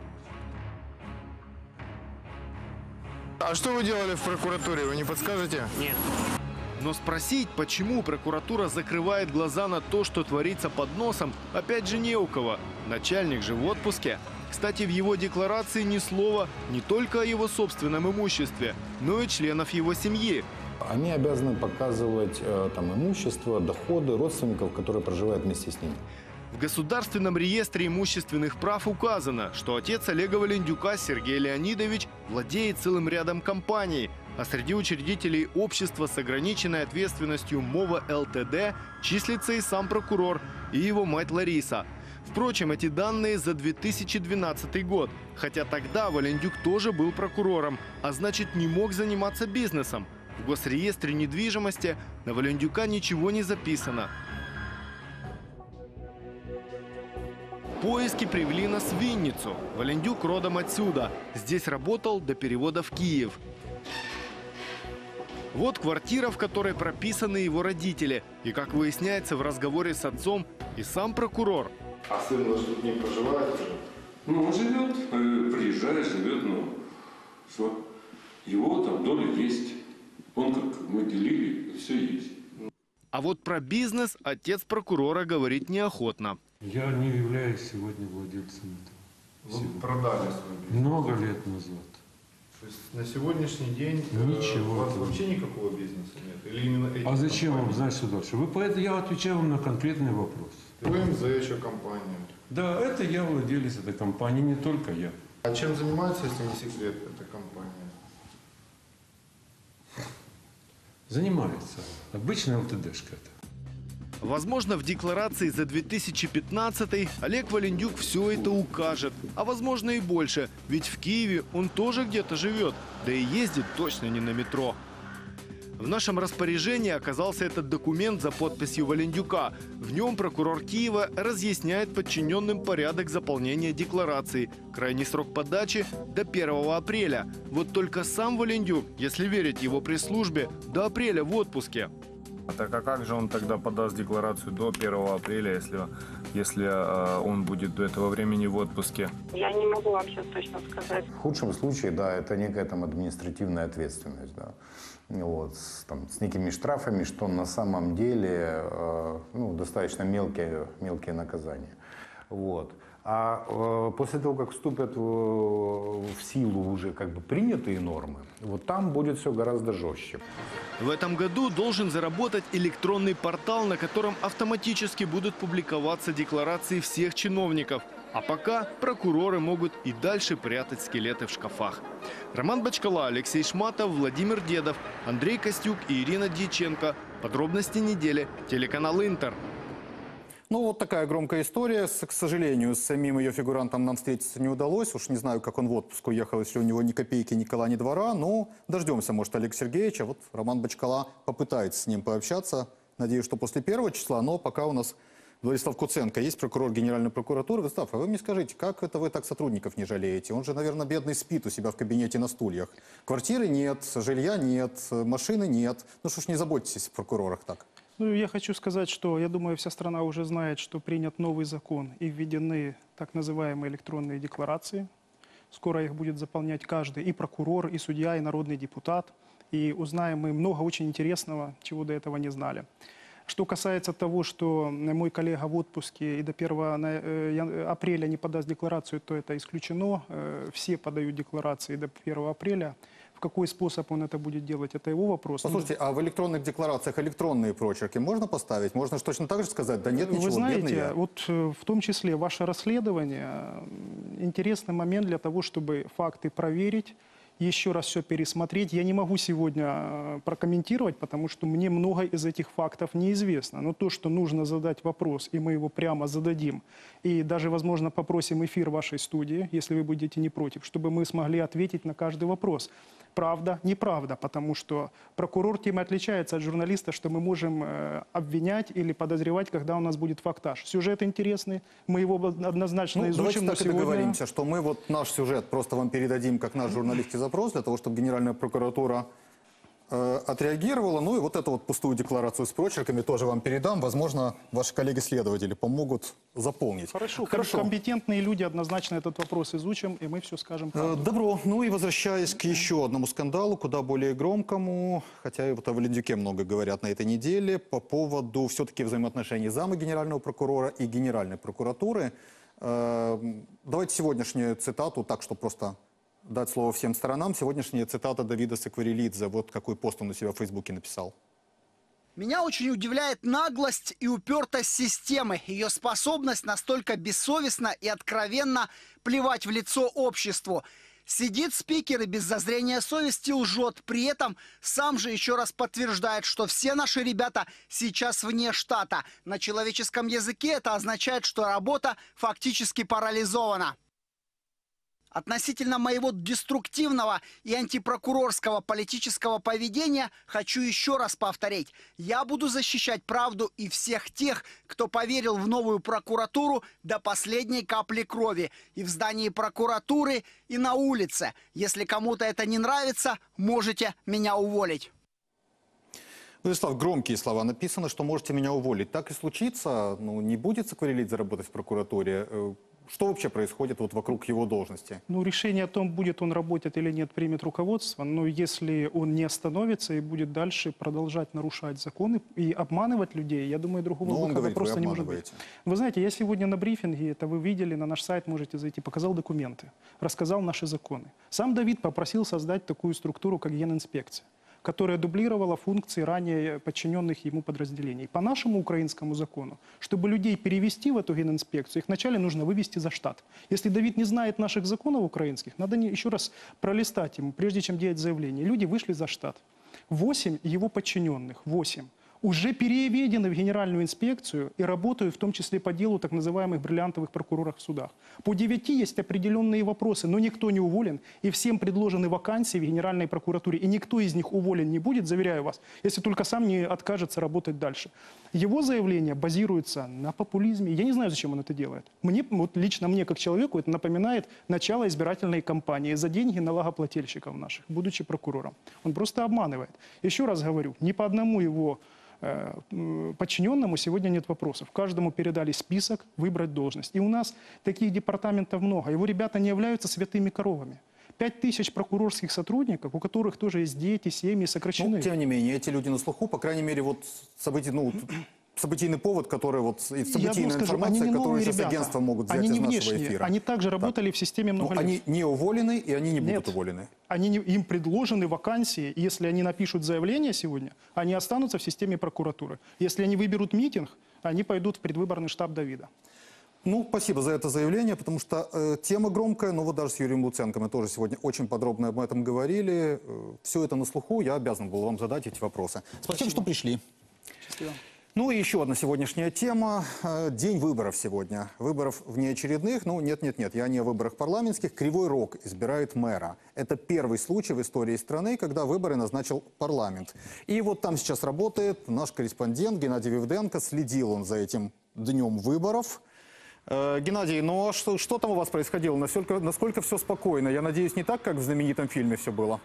А что вы делали в прокуратуре, вы не подскажете? Нет. Но спросить, почему прокуратура закрывает глаза на то, что творится под носом, опять же не у кого. Начальник же в отпуске. Кстати, в его декларации ни слова не только о его собственном имуществе, но и членов его семьи. Они обязаны показывать э, там, имущество, доходы родственников, которые проживают вместе с ними. В Государственном реестре имущественных прав указано, что отец Олега Волиндюка, Сергей Леонидович, владеет целым рядом компаний, а среди учредителей общества с ограниченной ответственностью МОВА ЛТД числится и сам прокурор, и его мать Лариса. Впрочем, эти данные за две тысячи двенадцатый год, хотя тогда Волиндюк тоже был прокурором, а значит не мог заниматься бизнесом. В Госреестре недвижимости на Волиндюка ничего не записано. Поиски привели нас в Винницу. Волиндюк родом отсюда. Здесь работал до перевода в Киев. Вот квартира, в которой прописаны его родители. И, как выясняется в разговоре с отцом, и сам прокурор. А сын у вас тут не проживает уже? Ну, он живет, приезжает, живет, но все. Его там доля есть. Он, как мы делили, все есть. А вот про бизнес отец прокурора говорит неохотно. Я не являюсь сегодня владельцем этого. Вы продали свой бизнес? Много лет назад. То есть на сегодняшний день Ничего у вас этого. вообще никакого бизнеса нет? Или именно эти А зачем компании? вам знать, что дальше? Вы поэтому я отвечаю вам на конкретный вопрос. Вы эм зэ еще компания. Да, это я владелец этой компании, не только я. А чем занимается, если не секрет, эта компания? Занимается. Обычная ЛТДшка это. Возможно, в декларации за две тысячи пятнадцатый Олег Волиндюк все это укажет. А возможно и больше, ведь в Киеве он тоже где-то живет, да и ездит точно не на метро. В нашем распоряжении оказался этот документ за подписью Волиндюка. В нем прокурор Киева разъясняет подчиненным порядок заполнения декларации. Крайний срок подачи до первого апреля. Вот только сам Волиндюк, если верить его пресс-службе, до апреля в отпуске. Так а как же он тогда подаст декларацию до первого апреля, если, если э, он будет до этого времени в отпуске? Я не могу вам сейчас точно сказать. В худшем случае, да, это некая там административная ответственность, да. Вот, с, там, с некими штрафами, что на самом деле э, ну, достаточно мелкие, мелкие наказания. Вот. А э, после того, как вступят в, в силу уже как бы принятые нормы, вот там будет все гораздо жестче. В этом году должен заработать электронный портал, на котором автоматически будут публиковаться декларации всех чиновников. А пока прокуроры могут и дальше прятать скелеты в шкафах. Роман Бочкала, Алексей Шматов, Владимир Дедов, Андрей Костюк и Ирина Дьяченко. Подробности недели. Телеканал Интер. Ну, вот такая громкая история. К сожалению, с самим ее фигурантом нам встретиться не удалось. Уж не знаю, как он в отпуск уехал, если у него ни копейки, ни кола, ни двора. Но дождемся, может, Олега Сергеевича. Вот Роман Бочкала попытается с ним пообщаться. Надеюсь, что после первого числа. Но пока у нас Владислав Куценко есть, прокурор Генеральной прокуратуры. Владислав, а вы мне скажите, как это вы так сотрудников не жалеете? Он же, наверное, бедный спит у себя в кабинете на стульях. Квартиры нет, жилья нет, машины нет. Ну что ж, не заботьтесь о прокурорах так. Ну, я хочу сказать, что, я думаю, вся страна уже знает, что принят новый закон и введены так называемые электронные декларации. Скоро их будет заполнять каждый, и прокурор, и судья, и народный депутат. И узнаем мы много очень интересного, чего до этого не знали. Что касается того, что мой коллега в отпуске и до первого апреля не подаст декларацию, то это исключено. Все подают декларации до первого апреля. В какой способ он это будет делать, это его вопрос. Послушайте, а в электронных декларациях электронные прочерки можно поставить? Можно же точно так же сказать, да нет, ничего, Вы знаете, бедный я. вот в том числе ваше расследование, интересный момент для того, чтобы факты проверить, еще раз все пересмотреть. Я не могу сегодня прокомментировать, потому что мне много из этих фактов неизвестно. Но то, что нужно задать вопрос, и мы его прямо зададим, и даже, возможно, попросим эфир вашей студии, если вы будете не против, чтобы мы смогли ответить на каждый вопрос. Правда, неправда, потому что прокурор тем и отличается от журналиста, что мы можем обвинять или подозревать, когда у нас будет фактаж. Сюжет интересный, мы его однозначно ну, изучим. Давайте так сегодня... и договоримся, что мы вот наш сюжет просто вам передадим, как наш журналистский запрос, для того, чтобы Генеральная прокуратура э, отреагировала. Ну и вот эту вот пустую декларацию с прочерками тоже вам передам. Возможно, ваши коллеги-следователи помогут заполнить. Хорошо, Хорошо. Компетентные люди однозначно этот вопрос изучим, и мы все скажем правду. Добро. Ну и возвращаясь к еще одному скандалу, куда более громкому, хотя и вот о Волиндюке много говорят на этой неделе, по поводу все-таки взаимоотношений зама генерального прокурора и Генеральной прокуратуры. Давайте сегодняшнюю цитату, так что просто дать слово всем сторонам. Сегодняшняя цитата Давида Сакварелидзе. Вот какой пост он у себя в Фейсбуке написал. Меня очень удивляет наглость и упертость системы, ее способность настолько бессовестно и откровенно плевать в лицо обществу. Сидит спикер и без зазрения совести лжет, при этом сам же еще раз подтверждает, что все наши ребята сейчас вне штата. На человеческом языке это означает, что работа фактически парализована. Относительно моего деструктивного и антипрокурорского политического поведения хочу еще раз повторить. Я буду защищать правду и всех тех, кто поверил в новую прокуратуру до последней капли крови. И в здании прокуратуры, и на улице. Если кому-то это не нравится, можете меня уволить. Владислав, громкие слова. Написано, что можете меня уволить. Так и случится? Ну, не будет Сакварелидзе работать в прокуратуре? Что вообще происходит вот вокруг его должности? Ну, решение о том, будет он работать или нет, примет руководство. Но если он не остановится и будет дальше продолжать нарушать законы и обманывать людей, я думаю, другого выхода говорит, просто не может быть. Вы знаете, я сегодня на брифинге, это вы видели, на наш сайт можете зайти, показал документы, рассказал наши законы. Сам Давид попросил создать такую структуру, как генинспекция, которая дублировала функции ранее подчиненных ему подразделений. По нашему украинскому закону, чтобы людей перевести в эту генинспекцию, их вначале нужно вывести за штат. Если Давид не знает наших законов украинских, надо еще раз пролистать ему, прежде чем делать заявление. Люди вышли за штат. Восемь его подчиненных, восемь, уже переведены в Генеральную инспекцию и работают в том числе по делу так называемых бриллиантовых прокуроров в судах. По девяти есть определенные вопросы, но никто не уволен, и всем предложены вакансии в Генеральной прокуратуре, и никто из них уволен не будет, заверяю вас, если только сам не откажется работать дальше. Его заявление базируется на популизме. Я не знаю, зачем он это делает. Мне, вот лично мне, как человеку, это напоминает начало избирательной кампании за деньги налогоплательщиков наших, будучи прокурором. Он просто обманывает. Еще раз говорю, ни по одному его подчиненному сегодня нет вопросов. Каждому передали список, выбрать должность. И у нас таких департаментов много. Его ребята не являются святыми коровами. Пять тысяч прокурорских сотрудников, у которых тоже есть дети, семьи, сокращены. Ну, тем не менее, эти люди на слуху, по крайней мере, вот событий, ну, событийный повод, который вот, и событийная скажу, информация, которую сейчас ребята. агентства могут взять они из не нашего внешние, эфира. Они также работали так. в системе много ну, лет. Они не уволены, и они не будут Нет. уволены. Они не, им предложены вакансии, и если они напишут заявление сегодня, они останутся в системе прокуратуры. Если они выберут митинг, они пойдут в предвыборный штаб Давида. Ну, спасибо за это заявление, потому что э, тема громкая, но вот даже с Юрием Луценко мы тоже сегодня очень подробно об этом говорили. Э, все это на слуху, я обязан был вам задать эти вопросы. Спасибо, спасибо. что пришли. Счастливо. Ну и еще одна сегодняшняя тема. День выборов сегодня. Выборов внеочередных. Ну, нет-нет-нет, я не о выборах парламентских. Кривой Рог избирает мэра. Это первый случай в истории страны, когда выборы назначил парламент. И вот там сейчас работает наш корреспондент Геннадий Вивденко. Следил он за этим днем выборов. Э, Геннадий, ну а что, что там у вас происходило? Насколько, насколько все спокойно? Я надеюсь, не так, как в знаменитом фильме все было?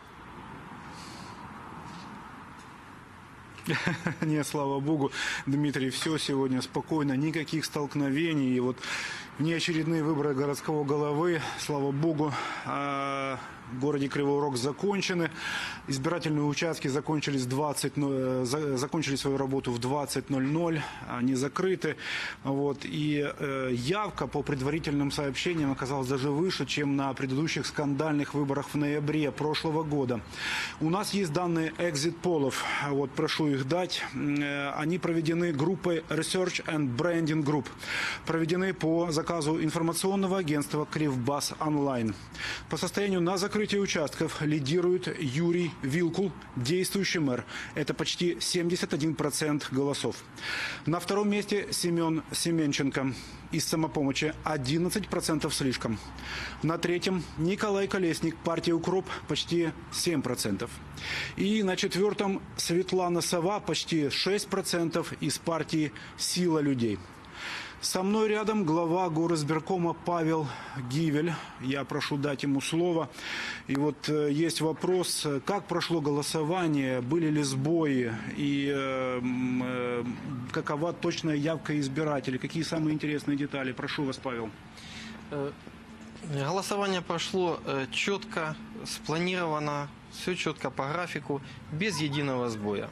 Нет, слава богу, Дмитрий, все сегодня спокойно, никаких столкновений. И вот внеочередные выборы городского головы, слава богу, в городе Кривой Рог закончены. Избирательные участки закончились двадцать, закончили свою работу в двадцать ноль ноль, они закрыты. Вот. И э, явка по предварительным сообщениям оказалась даже выше, чем на предыдущих скандальных выборах в ноябре прошлого года. У нас есть данные экзит-полов, вот, прошу их дать. Э, они проведены группой Research and Branding Group, проведены по заказу информационного агентства Кривбас Онлайн. По состоянию на закрытие участков лидирует Юрий Вилкул, действующий мэр. Это почти семьдесят один процент голосов. На втором месте Семен Семенченко из самопомощи, одиннадцать процентов слишком. На третьем Николай Колесник, партия «Укроп», почти семь процентов. И на четвертом Светлана Сова, почти шесть процентов из партии «Сила людей». Со мной рядом глава горосберкома Павел Гивель. Я прошу дать ему слово. И вот э, есть вопрос, как прошло голосование, были ли сбои и э, э, какова точная явка избирателей, какие самые интересные детали. Прошу вас, Павел. Голосование прошло четко, спланировано, все четко по графику, без единого сбоя.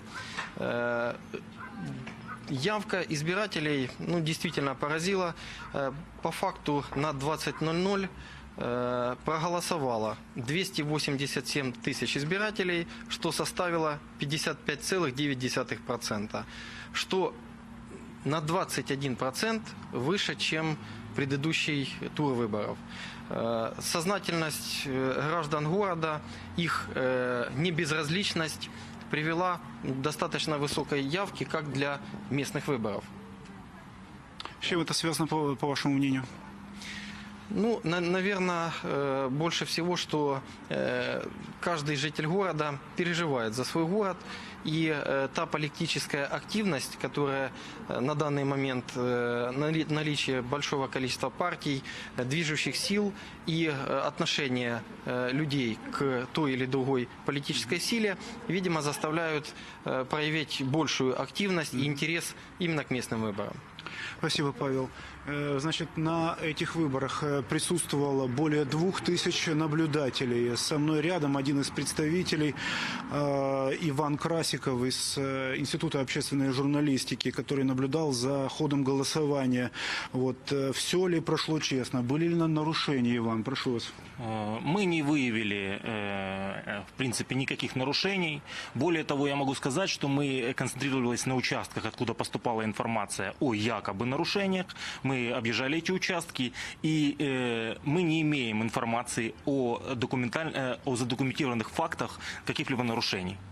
Явка избирателей, ну, действительно поразила. По факту на двадцать ноль ноль проголосовало двести восемьдесят семь тысяч избирателей, что составило пятьдесят пять целых девять десятых процента, что на двадцать один процент выше, чем предыдущий тур выборов. Сознательность граждан города, их небезразличность привела к достаточно высокой явке, как для местных выборов. С чем это связано, по, по вашему мнению? Ну, на, наверное, э, больше всего, что э, каждый житель города переживает за свой город, и э, та политическая активность, которая э, на данный момент, э, нали, наличие большого количества партий, э, движущих сил и э, отношение э, людей к той или другой политической силе, видимо, заставляют э, проявить большую активность и интерес именно к местным выборам. Спасибо, Павел. Значит, на этих выборах присутствовало более двух тысяч наблюдателей. Со мной рядом один из представителей, Иван Красиков из Института общественной журналистики, который наблюдал за ходом голосования. Вот, все ли прошло честно? Были ли нарушения, Иван? Прошу вас. Мы не выявили, в принципе, никаких нарушений. Более того, я могу сказать, что мы концентрировались на участках, откуда поступала информация о якобы нарушениях. Мы объезжали эти участки, и э, мы не имеем информации о, документаль... о задокументированных фактах каких-либо нарушений.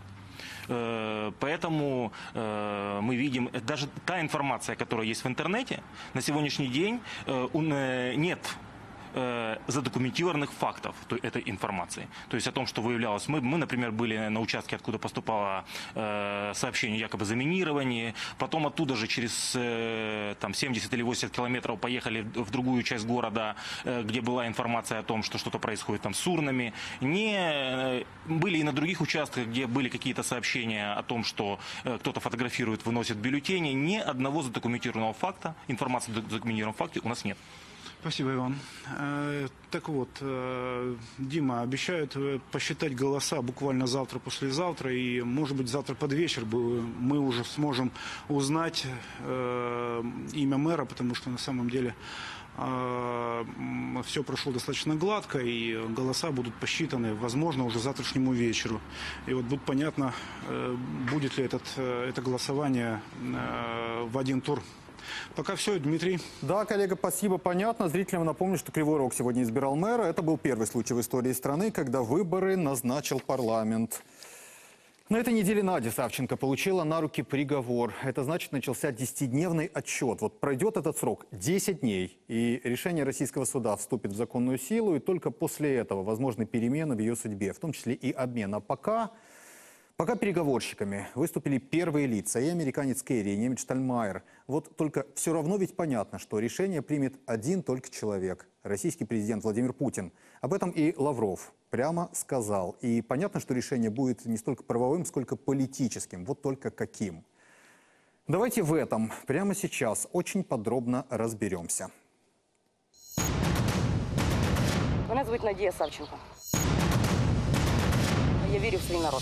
Э, Поэтому э, мы видим, даже та информация, которая есть в интернете, на сегодняшний день э, он, э, нет э, задокументированных фактов этой информации. То есть о том, что выявлялось. Мы, мы например, были на участке, откуда поступало э, сообщение якобы о заминировании. Потом оттуда же через э, там, семьдесят или восемьдесят километров поехали в другую часть города, э, где была информация о том, что что-то происходит там с урнами. Не, э, были и на других участках, где были какие-то сообщения о том, что э, кто-то фотографирует, выносит бюллетени. Ни одного задокументированного факта, информации о задокументированном факте у нас нет. Спасибо, Иван. Э, Так вот, э, Дима, обещают э, посчитать голоса буквально завтра-послезавтра, и, может быть, завтра под вечер бы мы уже сможем узнать э, имя мэра, потому что на самом деле э, все прошло достаточно гладко, и голоса будут посчитаны, возможно, уже завтрашнему вечеру. И вот будет понятно, э, будет ли этот, э, это голосование э, в один тур. Пока все, Дмитрий. Да, коллега, спасибо, понятно. Зрителям напомню, что Кривой Рог сегодня избирал мэра. Это был первый случай в истории страны, когда выборы назначил парламент. На этой неделе Надя Савченко получила на руки приговор. Это значит, начался десятидневный отчет. Вот пройдет этот срок десять дней, и решение российского суда вступит в законную силу, и только после этого возможны перемены в ее судьбе, в том числе и обмен. А пока... Пока переговорщиками выступили первые лица, и американец Керри, и немец Штальмайер. Вот только все равно ведь понятно, что решение примет один только человек – российский президент Владимир Путин. Об этом и Лавров прямо сказал. И понятно, что решение будет не столько правовым, сколько политическим. Вот только каким. Давайте в этом прямо сейчас очень подробно разберемся. Меня зовут Надія Савченко. Я верю в свой народ.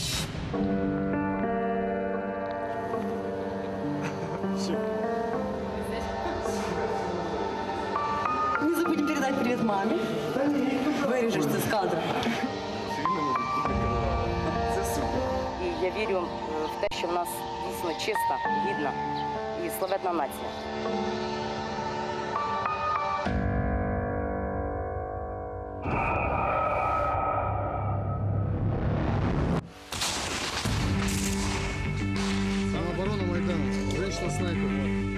Не забудем передать привет маме. Вырежешь ты с кадра. І я вірю в те, що в нас дійсно чиста, гідна і славетна нація. Самооборона Майдана. Женщина-снайпер.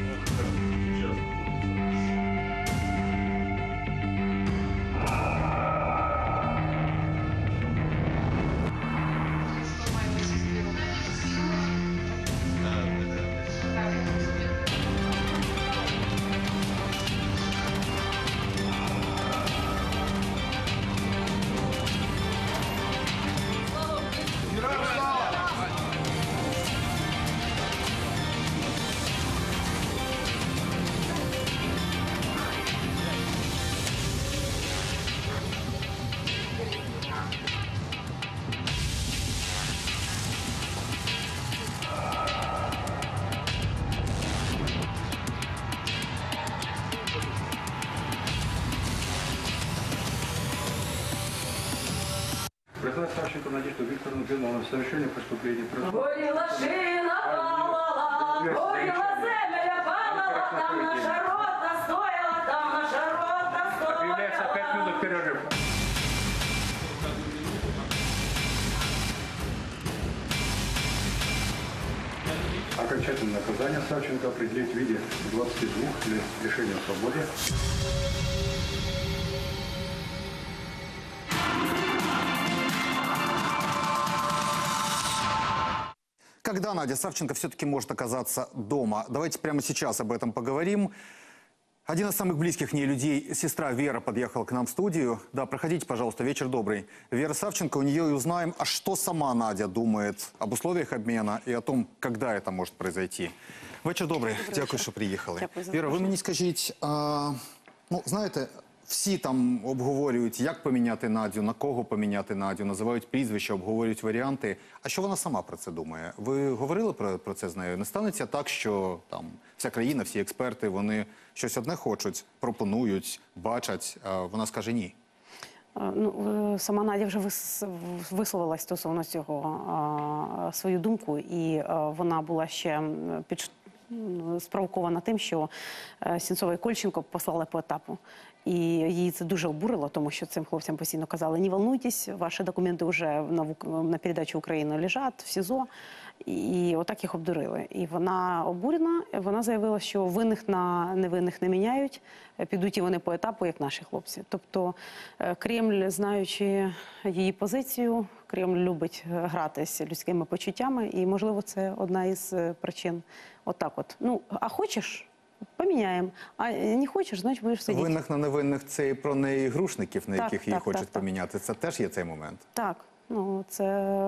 Признать Савченко Надежду Викторовну виновной в совершении преступления. Горіла шина палала, горіла земля палала, там наша рота стояла, там наша рота стояла. Объявляется пять минут перерыв. Окончательное наказание Савченко определить в виде двадцати двух лет лишения свободы. Когда Надя Савченко все-таки может оказаться дома? Давайте прямо сейчас об этом поговорим. Один из самых близких мне людей, сестра Вера, подъехала к нам в студию. Да, проходите, пожалуйста, вечер добрый. Вера Савченко, у нее и узнаем, а что сама Надя думает об условиях обмена и о том, когда это может произойти. Вечер добрий. Дякую, що приїхали. Дякую за Віра, ви мені скажіть, а, ну, знаєте, всі там обговорюють, як поміняти Надю, на кого поміняти Надю, називають прізвища, обговорюють варіанти. А що вона сама про це думає? Ви говорили про, про це з нею? Не станеться так, що там вся країна, всі експерти, вони щось одне хочуть, пропонують, бачать, а вона скаже ні? Ну, сама Надя вже висловилась стосовно цього свою думку, і вона була ще під спровокована тим, що Сенцова і Кольченко послали по етапу. І її це дуже обурило, тому що цим хлопцям постійно казали: не волнуйтесь, ваші документи вже на, на передачу України лежать в СІЗО. І отак їх обдурили. І вона обурена, вона заявила, що винних на невинних не міняють, підуть і вони по етапу, як наші хлопці. Тобто Кремль, знаючи її позицію, Кремль любить гратися людськими почуттями, і, можливо, це одна із причин. Отак от. Ну, а хочеш – поміняємо, а не хочеш – значить будеш сидіти. Винних на невинних – це і про неігрушників, на Так, яких її так, хочуть так, так. поміняти. Це теж є цей момент? Так. Ну, це,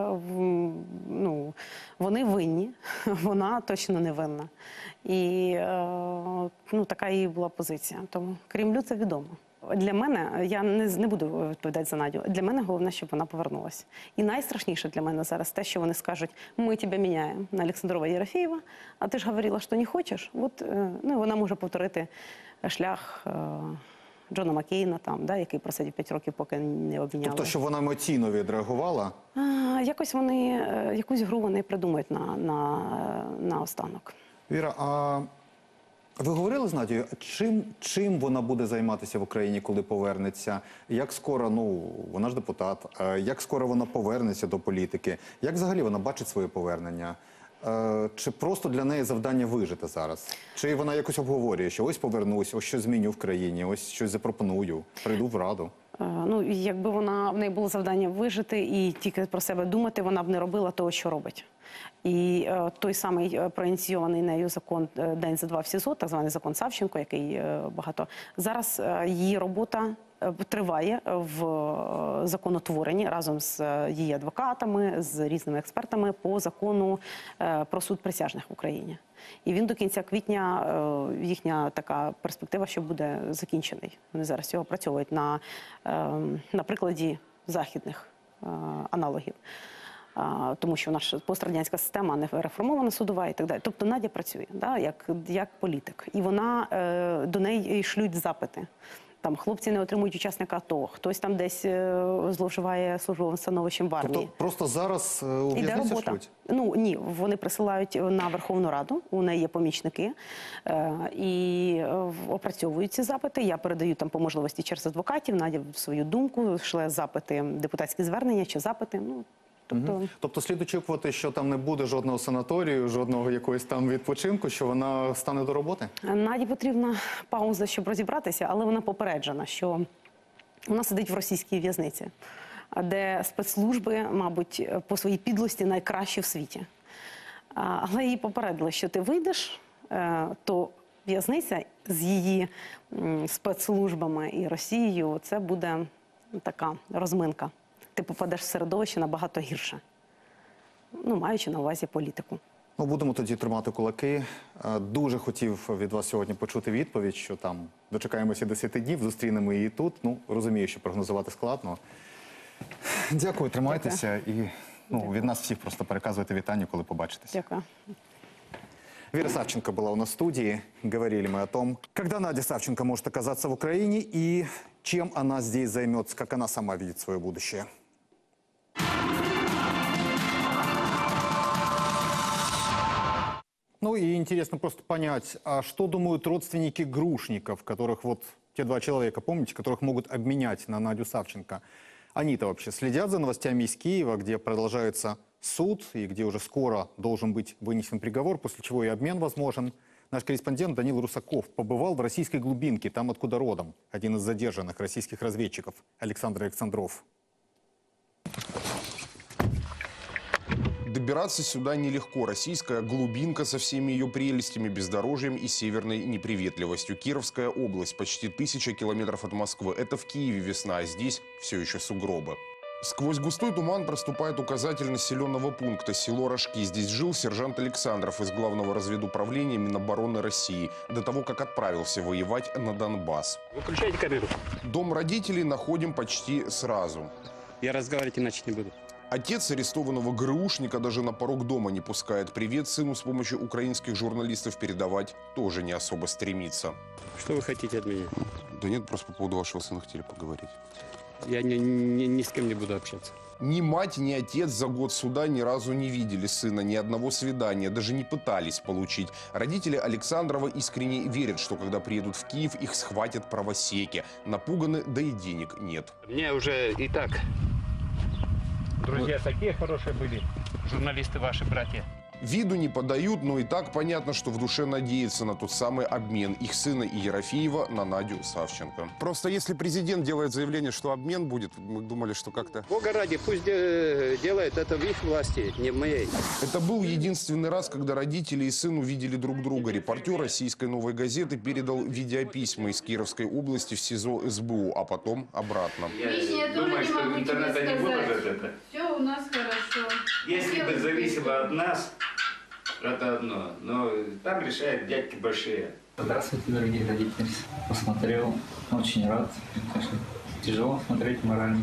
ну, вони винні, вона точно не винна. І е, ну, така її була позиція. Тому Кремлю це відомо. Для мене, я не, не буду відповідати за Надю, для мене головне, щоб вона повернулася. І найстрашніше для мене зараз те, що вони скажуть: ми тебе міняємо на Олександрова Єрофєєва, а ти ж говорила, що не хочеш. От, е, ну, вона може повторити шлях е, Джона Маккейна, там, да, який просидів п'ять років, поки не обміняли. Тобто, що вона емоційно відреагувала? А, якось вони, е, якусь гру вони придумають на, на, на останок. Віра, а ви говорили з Надією, чим, чим вона буде займатися в Україні, коли повернеться? Як скоро, ну, вона ж депутат, е, як скоро вона повернеться до політики? Як взагалі вона бачить своє повернення? Е, Чи просто для неї завдання вижити зараз? Чи вона якось обговорює, що ось повернусь, ось щось зміню в країні, ось щось запропоную, прийду в Раду? Е, Ну, якби вона, в неї було завдання вижити і тільки про себе думати, вона б не робила того, що робить. І е, той самий е, проініційований нею закон е, «День за два в СІЗО», так званий закон Савченко, який е, багато... Зараз е, її робота е, триває в е, законотворенні разом з е, її адвокатами, з різними експертами по закону е, про суд присяжних в Україні. І він до кінця квітня, е, їхня така перспектива, що буде закінчений. Вони зараз його опрацьовують на, е, на прикладі західних е, аналогів. А, тому що наша пострадянська система не реформована, судова і так далі. Тобто Надя працює, да, як, як політик. І вона, е, до неї шлють запити. Там хлопці не отримують учасника АТО, хтось там десь е, зловживає службовим становищем в армії. Тобто просто зараз е, у Іде в'язницю робота. шлють? Ну, ні, вони присилають на Верховну Раду, у неї є помічники, е, і е, опрацьовують ці запити. Я передаю там по можливості через адвокатів, Надя свою думку, шле запити, депутатські звернення чи запити, ну, Тобто... Угу. Тобто слід очікувати, що там не буде жодного санаторію, жодного якогось там відпочинку, що вона стане до роботи? Наді потрібна пауза, щоб розібратися, але вона попереджена, що вона сидить в російській в'язниці, де спецслужби, мабуть, по своїй підлості найкращі в світі. Але її попередили, що ти вийдеш, то в'язниця з її спецслужбами і Росією – це буде така розминка. Ти попадеш в середовище набагато гірше, ну, маючи на увазі політику. Ну, будемо тоді тримати кулаки. Дуже хотів від вас сьогодні почути відповідь, що там дочекаємося десяти днів, зустрінемо її тут. Ну, розумію, що прогнозувати складно. Дякую, тримайтеся. Дякую. І ну, від нас всіх просто переказуйте вітання, коли побачитеся. Дякую. Вера Савченко была у нас в студии. Говорили мы о том, когда Надя Савченко может оказаться в Украине и чем она здесь займется, как она сама видит свое будущее. Ну и интересно просто понять, а что думают родственники Грушников, которых вот те два человека, помните, которых могут обменять на Надю Савченко? Они-то вообще следят за новостями из Киева, где продолжается суд и где уже скоро должен быть вынесен приговор, после чего и обмен возможен. Наш корреспондент Данил Русаков побывал в российской глубинке, там откуда родом один из задержанных российских разведчиков Александр Александров. Добираться сюда нелегко. Российская глубинка со всеми ее прелестями, бездорожьем и северной неприветливостью. Кировская область, почти тысяча километров от Москвы. Это в Киеве весна, а здесь все еще сугробы. Сквозь густой туман проступает указатель населенного пункта село Рожки. Здесь жил сержант Александров из Главного разведуправления Минобороны России до того, как отправился воевать на Донбасс. Выключайте камеру. Дом родителей находим почти сразу. Я разговаривать иначе не буду. Отец арестованного ГРУшника даже на порог дома не пускает. Привет сыну с помощью украинских журналистов передавать тоже не особо стремится. Что вы хотите от меня? Да нет, просто по поводу вашего сына хотели поговорить. Я ни, ни, ни с кем не буду общаться. Ни мать, ни отец за год суда ни разу не видели сына, ни одного свидания, даже не пытались получить. Родители Александрова искренне верят, что когда приедут в Киев, их схватят правосеки. Напуганы, да и денег нет. Мне уже и так друзья такие хорошие были, журналисты ваши, братья. Виду не подают, но и так понятно, что в душе надеются на тот самый обмен их сына и Ерофеева на Надю Савченко. Просто если президент делает заявление, что обмен будет, мы думали, что как-то... Бога ради, пусть делает это в их власти, не в моей. Это был единственный раз, когда родители и сын увидели друг друга. Репортер российской «Новой газеты» передал видеописьма из Кировской области в СИЗО эс бэ у, а потом обратно. Я думаю, что в интернете не выложат это. Все у нас хорошо. Если бы зависело от нас, это одно, но там решают дядьки большие. Здравствуйте, дорогие родители. Посмотрел, очень рад. Конечно, тяжело смотреть морально.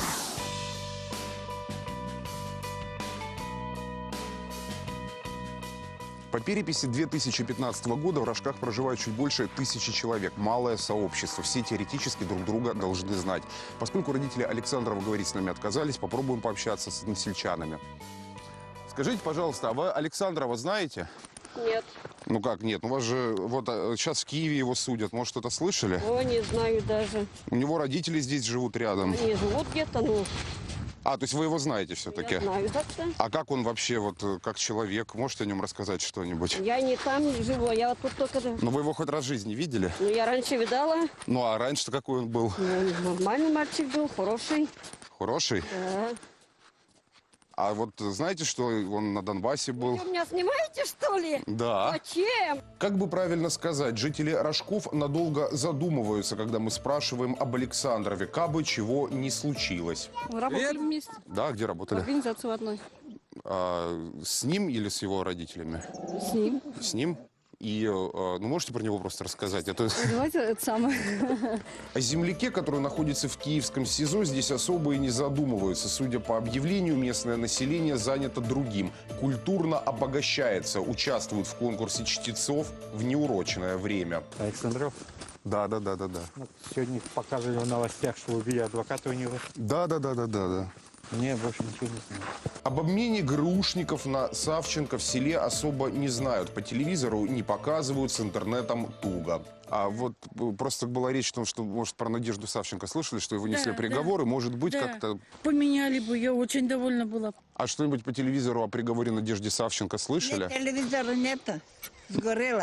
По переписи две тысячи пятнадцатого года в Рожках проживают чуть больше тысячи человек. Малое сообщество. Все теоретически друг друга должны знать. Поскольку родители Александрова говорить с нами отказались, попробуем пообщаться с односельчанами. Скажите, пожалуйста, а вы Александрова знаете? Нет. Ну как нет? У вас же вот сейчас в Киеве его судят. Может, что-то слышали? О, не знаю даже. У него родители здесь живут рядом. Они живут где-то, ну... А, то есть вы его знаете все-таки? Я знаю, как-то. А как он вообще, вот как человек? Можете о нем рассказать что-нибудь? Я не там живу, я вот тут только... Ну вы его хоть раз в жизни видели? Ну, я раньше видала. Ну, а раньше-то какой он был? Ну, нормальный мальчик был, хороший. Хороший? Да. А вот знаете, что он на Донбассе был? Вы меня снимаете, что ли? Да. Зачем? Как бы правильно сказать, жители Рожков надолго задумываются, когда мы спрашиваем об Александрове, кабы чего не случилось. Мы работали вместе. Да, где В работали? организации в одной. А, с ним или с его родителями? С ним. С ним? И, ну, можете про него просто рассказать? Это... Давайте это самое. О земляке, который находится в киевском СИЗО, здесь особо и не задумываются. Судя по объявлению, местное население занято другим. Культурно обогащается, участвует в конкурсе чтецов в неурочное время. Александров? Да, да, да, да, да. Вот сегодня показывали в новостях, что убили адвоката у него. Да, да, да, да, да, да. Мне больше ничего не знаю. Об обмене ГРУшников на Савченко в селе особо не знают. По телевизору не показывают, с интернетом туго. А вот просто была речь о том, что, может, про Надежду Савченко слышали, что его несли Да, приговоры, да, может быть, да. как-то... Поменяли бы, я очень довольна была. А что-нибудь по телевизору о приговоре Надежде Савченко слышали? Нет, телевизора нету, сгорело.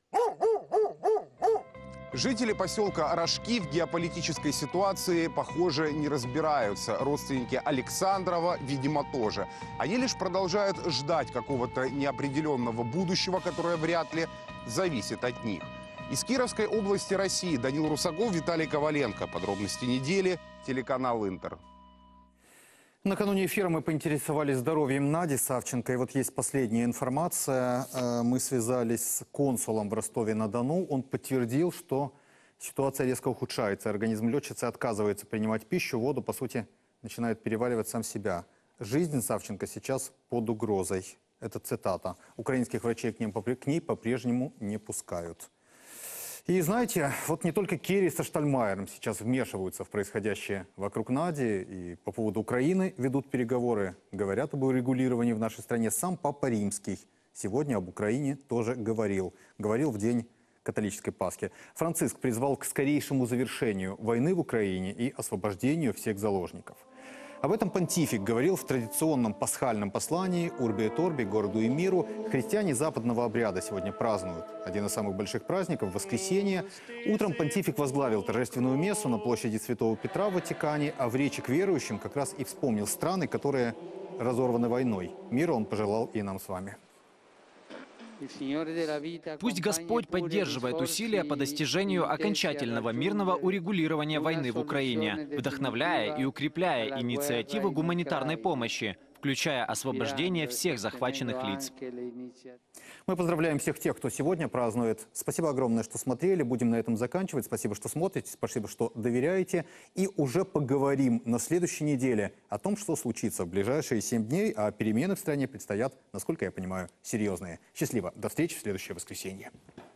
Жители поселка Рожки в геополитической ситуации, похоже, не разбираются. Родственники Александрова, видимо, тоже. Они лишь продолжают ждать какого-то неопределенного будущего, которое вряд ли зависит от них. Из Кировской области России Данил Русаков, Виталий Коваленко. Подробности недели. Телеканал «Интер». Накануне эфира мы поинтересовались здоровьем Нади Савченко. И вот есть последняя информация. Мы связались с консулом в Ростове-на-Дону. Он подтвердил, что ситуация резко ухудшается. Организм летчицы отказывается принимать пищу, воду, по сути, начинает переваривать сам себя. Жизнь Савченко сейчас под угрозой. Это цитата. Украинских врачей к, ним, к ней по-прежнему не пускают. И знаете, вот не только Керри со Штальмайером сейчас вмешиваются в происходящее вокруг Нади и по поводу Украины ведут переговоры, говорят об урегулировании в нашей стране. Сам Папа Римский сегодня об Украине тоже говорил. Говорил в день католической Пасхи. Франциск призвал к скорейшему завершению войны в Украине и освобождению всех заложников. Об этом понтифик говорил в традиционном пасхальном послании «Урби et Orbi», городу и миру. Христиане западного обряда сегодня празднуют один из самых больших праздников – воскресенье. Утром понтифик возглавил торжественную мессу на площади Святого Петра в Ватикане, а в речи к верующим как раз и вспомнил страны, которые разорваны войной. Мира он пожелал и нам с вами. Пусть Господь поддерживает усилия по достижению окончательного мирного урегулирования войны в Украине, вдохновляя и укрепляя инициативы гуманитарной помощи, включая освобождение всех захваченных лиц. Мы поздравляем всех тех, кто сегодня празднует. Спасибо огромное, что смотрели. Будем на этом заканчивать. Спасибо, что смотрите. Спасибо, что доверяете. И уже поговорим на следующей неделе о том, что случится в ближайшие семь дней. А перемены в стране предстоят, насколько я понимаю, серьезные. Счастливо. До встречи в следующее воскресенье.